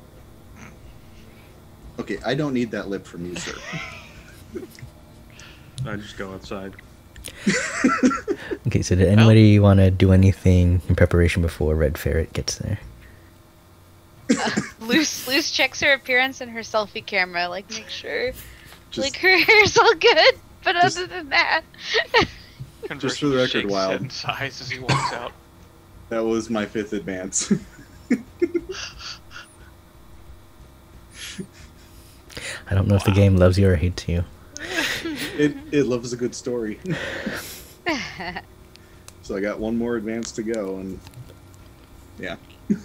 Okay, I don't need that lip from you, sir. I just go outside. Okay, so did anybody want to do anything in preparation before Red Ferret gets there? Luce Luce checks her appearance and her selfie camera, like make sure Just, like her hair's all good. But Just- other than that, Just for the Conversion record, shakes Wild. head and sighs as he walks out. that was my fifth advance. I don't know if the Wow. game loves you or hates you. it it loves a good story. So I got one more advance to go, and yeah.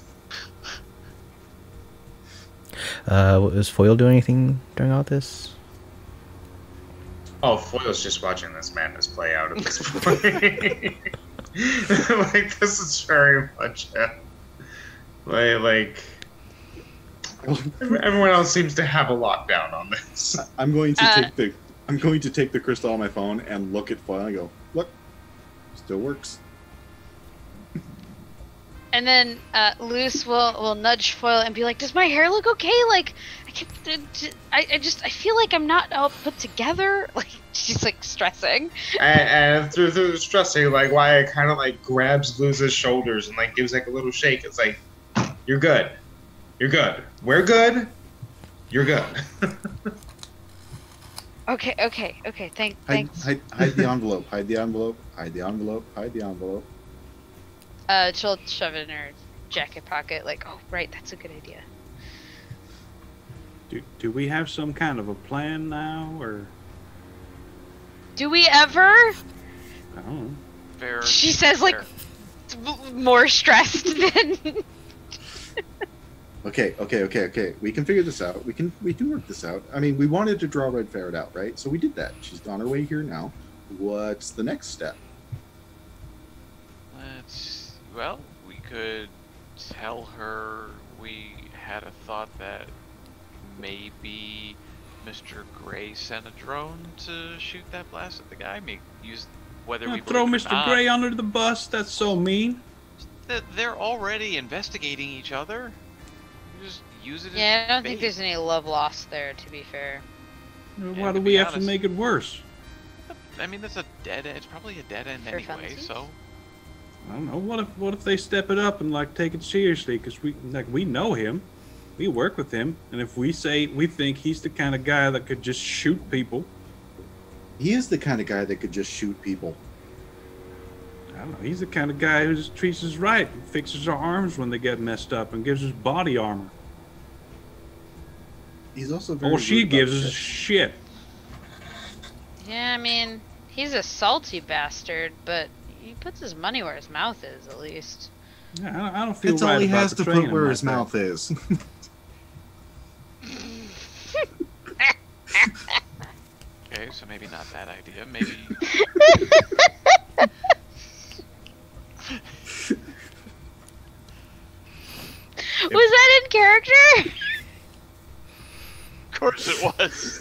Uh, was Foil doing anything during all this? Oh, Foil's just watching this madness play out at this point. Like, this is very much it. Like, like, everyone else seems to have a lockdown on this. I'm going to Uh, take the I'm going to take the crystal on my phone and look at Foil and go, look, still works. and then uh, Luce will will nudge Foil and be like, "Does my hair look okay? Like, I can't, I, I just I feel like I'm not all put together." Like she's like stressing. And, and through, through the stressing, like, Wyatt kind of like grabs Luz's shoulders and like gives like a little shake. It's like, you're good, you're good, we're good, you're good. Okay, okay, okay. Thank, Hide, thanks. hide, hide the envelope, hide the envelope, hide the envelope, hide the envelope. Uh, she'll shove it in her jacket pocket. Like, oh right, that's a good idea. Do, do we have some kind of a plan now, or Do we ever? I don't know. Fair. She says, like, fair. m- more stressed than. Okay, okay, okay, okay. We can figure this out. We can we can work this out. I mean, we wanted to draw Red Ferret out, right? So we did that. She's on her way here now. What's the next step? Let's. Well, we could tell her we had a thought that maybe Mister Gray sent a drone to shoot that blast at the guy. Maybe use whether Yeah, we throw believe it or Mister not. Gray under the bus. That's so mean. Th- They're already investigating each other. Just use it. Yeah, as I don't think bait. there's any love lost there, to be fair. Why Yeah, do to we be have to honest. make it worse? I mean, that's a dead end. It's probably a dead end For anyway. funsies? So I don't know. What if what if they step it up and like take it seriously? Because we like we know him, we work with him, and if we say we think he's the kind of guy that could just shoot people, He is the kind of guy that could just shoot people. I don't know. He's the kind of guy who just treats us right, and fixes our arms when they get messed up, and gives us body armor. He's also very. All she rude about gives us is shit. shit. Yeah, I mean, he's a salty bastard, but he puts his money where his mouth is, at least. Yeah, I don't, I don't feel That's right all he about has to betraying put him where like his that. mouth is. okay, so maybe not that idea. Maybe. Was that in character? Of course it was.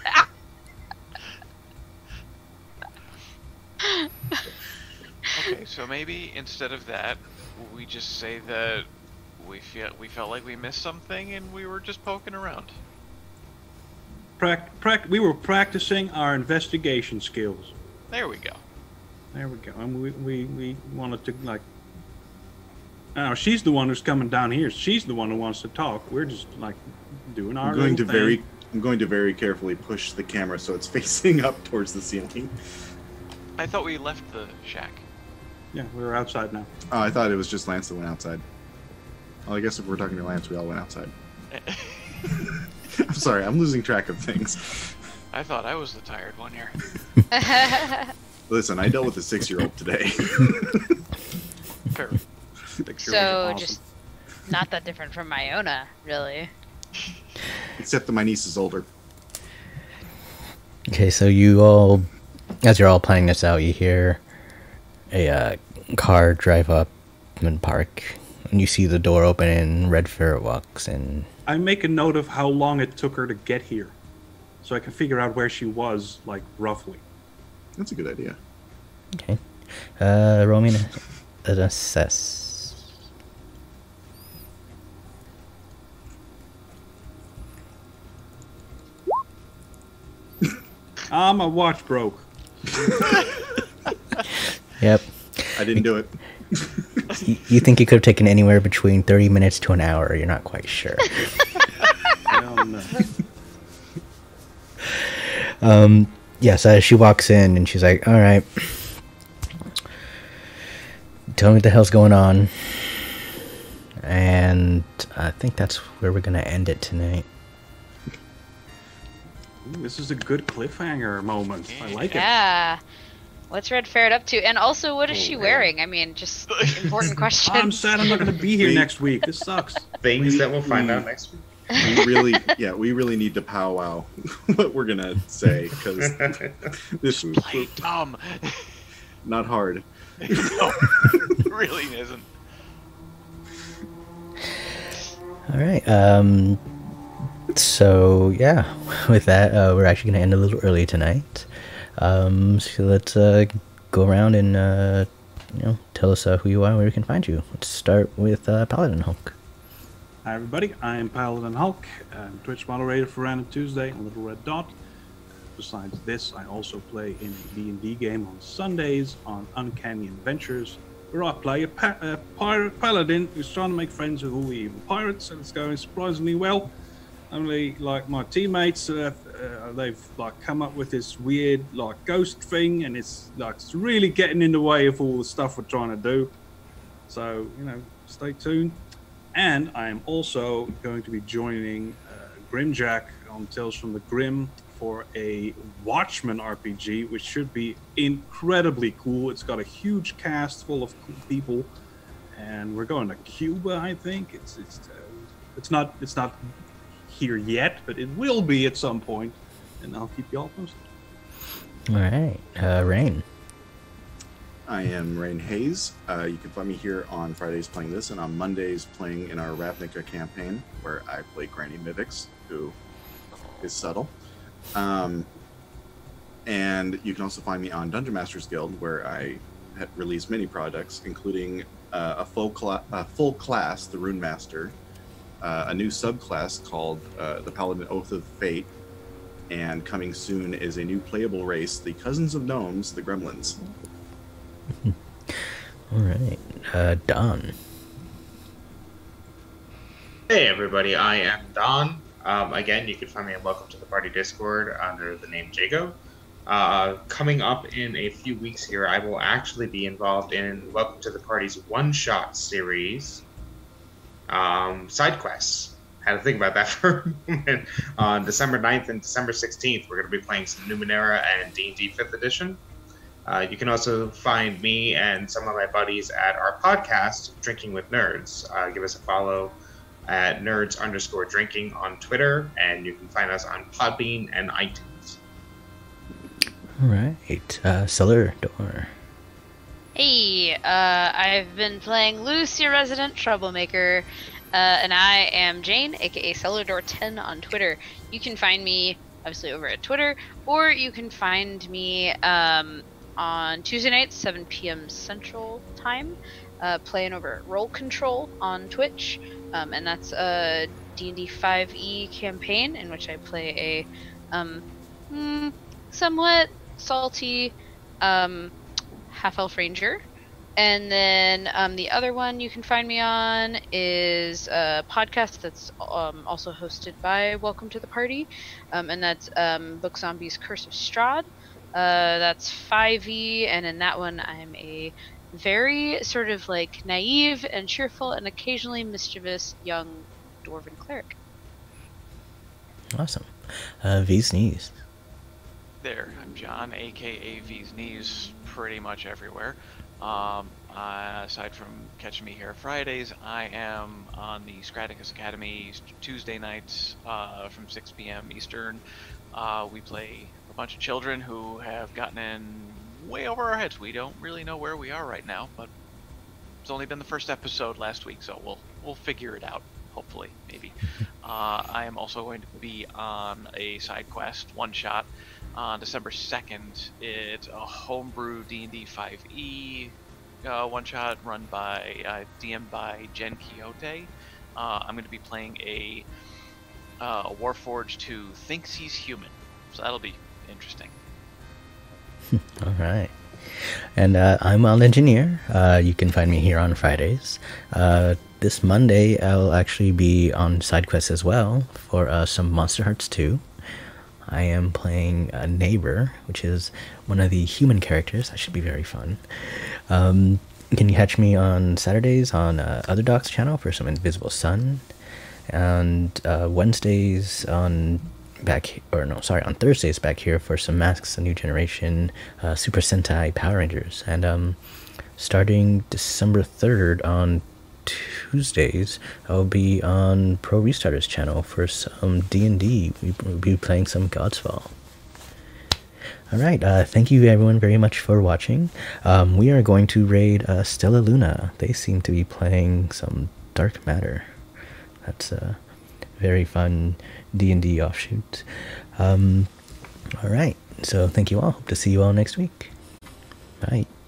Okay, so maybe instead of that, we just say that we feel we felt like we missed something and we were just poking around. Prac- prac- we were practicing our investigation skills. There we go. There we go. And we, we, we wanted to, like... I don't know, she's the one who's coming down here. She's the one who wants to talk. We're just, like, doing our I'm going to little very. thing. I'm going to very carefully push the camera so it's facing up towards the ceiling. I thought we left the shack. Yeah, we're outside now. Oh, I thought it was just Lance that went outside. Well, I guess if we're talking to Lance, we all went outside. I'm sorry, I'm losing track of things. I thought I was the tired one here. Listen, I dealt with a six-year-old today. Fair. Six-year-olds So, are awesome. just not that different from Iona, really. Except that my niece is older. Okay, so you all, as you're all planning this out, you hear a uh, car drive up and park, and you see the door open and Red Ferret walks in. I make a note of how long it took her to get here, so I can figure out where she was, like, roughly. That's a good idea. Okay. Uh, roll me an, an assess. Ah, my watch broke. Yep. I didn't do it. you, you think you could have taken anywhere between thirty minutes to an hour. You're not quite sure. Hell no. Um, yeah, so she walks in and she's like, all right, tell me what the hell's going on. And I think that's where we're going to end it tonight. Ooh, this is a good cliffhanger moment. I like it. Yeah. What's Red Ferret up to? And also, what is Oh, she man. wearing? I mean, just important question. I'm sad I'm not going to be here We- next week. This sucks. Things that we'll find we- out next week. We really, yeah, we really need to powwow what we're gonna say because this is Play dumb. not hard. No, it really isn't. All right. Um, so, yeah, with that, uh, we're actually going to end a little early tonight. Um, so let's uh, go around and, uh, you know, tell us uh, who you are and where we can find you. Let's start with uh, Paladin Hulk. Hi everybody, I am Paladin Hulk. I'm Twitch moderator for Random Tuesday and Little Red Dot. Besides this, I also play in a D and D game on Sundays on Uncanny Adventures, where I play a, pa- a pirate paladin who's trying to make friends with all the evil pirates, and it's going surprisingly well. Only like my teammates, uh, uh, they've like come up with this weird like ghost thing, and it's like it's really getting in the way of all the stuff we're trying to do. So you know, stay tuned. And I am also going to be joining uh, Grimjack on Tales from the Grim for a Watchmen R P G, which should be incredibly cool. It's got a huge cast full of cool people, and we're going to Cuba, I think. It's it's uh, it's not it's not here yet, but it will be at some point, and I'll keep you all posted. All right, uh, Rain. I am Rain Hayes. Uh, you can find me here on Fridays playing this, and on Mondays playing in our Ravnica campaign, where I play Granny Mivix, who is subtle. Um, and you can also find me on Dungeon Masters Guild, where I ha- release many projects, including uh, a full cla- a full class, the Rune Master, uh, a new subclass called uh, the Paladin Oath of Fate, and coming soon is a new playable race, the Cousins of Gnomes, the Gremlins. All right, uh, Don. Hey everybody, I am Don. Um, again, you can find me on Welcome to the Party Discord under the name Jago. Uh, coming up in a few weeks here, I will actually be involved in Welcome to the Party's one-shot series, um, side quests. Had to think about that for a moment. On December ninth and December sixteenth, we're going to be playing some Numenera and D and D fifth edition. Uh, you can also find me and some of my buddies at our podcast, Drinking with Nerds. Uh, give us a follow at nerds underscore drinking on Twitter, and you can find us on Podbean and iTunes. All right, uh, Cellar Door. Hey, uh, I've been playing Luce, your resident troublemaker, uh, and I am Jane, aka Cellador ten on Twitter. You can find me, obviously, over at Twitter, or you can find me um, on Tuesday nights, seven p.m. Central Time, uh, playing over at Roll Control on Twitch, um, and that's a D and D five E campaign in which I play a um, mm, somewhat salty um, half-elf ranger. And then um, the other one you can find me on is a podcast that's um, also hosted by Welcome to the Party, um, and that's um, Book Zombies Curse of Strahd. Uh, that's five E, and in that one I'm a very sort of like naive and cheerful and occasionally mischievous young dwarven cleric. Awesome. Uh, V's Knees. There, I'm John, aka V's Knees, pretty much everywhere. Um, uh, aside from catching me here Fridays, I am on the Scraticus Academy Tuesday nights uh, from six p.m. Eastern. Uh, we play a bunch of children who have gotten in way over our heads. We don't really know where we are right now, but it's only been the first episode last week, so we'll we'll figure it out. Hopefully, maybe. Uh, I am also going to be on a side quest, one shot, on December second. It's a homebrew D and D five E uh, one shot run by uh, D M by Jen Quixote. Uh, I'm going to be playing a uh, Warforged who thinks he's human, so that'll be interesting. All right. And uh, I'm Wild Engineer. Uh, you can find me here on Fridays. Uh, this Monday, I'll actually be on side quests as well for uh, some Monster Hearts two. I am playing a neighbor, which is one of the human characters. That should be very fun. Um, you can catch me on Saturdays on uh, Other Doc's channel for some Invisible Sun, and uh, Wednesdays on back or no sorry on Thursdays back here for some Masks, a New Generation, uh, Super Sentai Power Rangers, and um, starting December third on Tuesdays, I'll be on Pro Restarter's channel for some D and D. We'll be playing some Godsfall. Alright, uh, thank you everyone very much for watching. Um, we are going to raid uh, Stella Luna. They seem to be playing some Dark Matter. That's a very fun D and D offshoot. Um, Alright, so thank you all. Hope to see you all next week. Bye.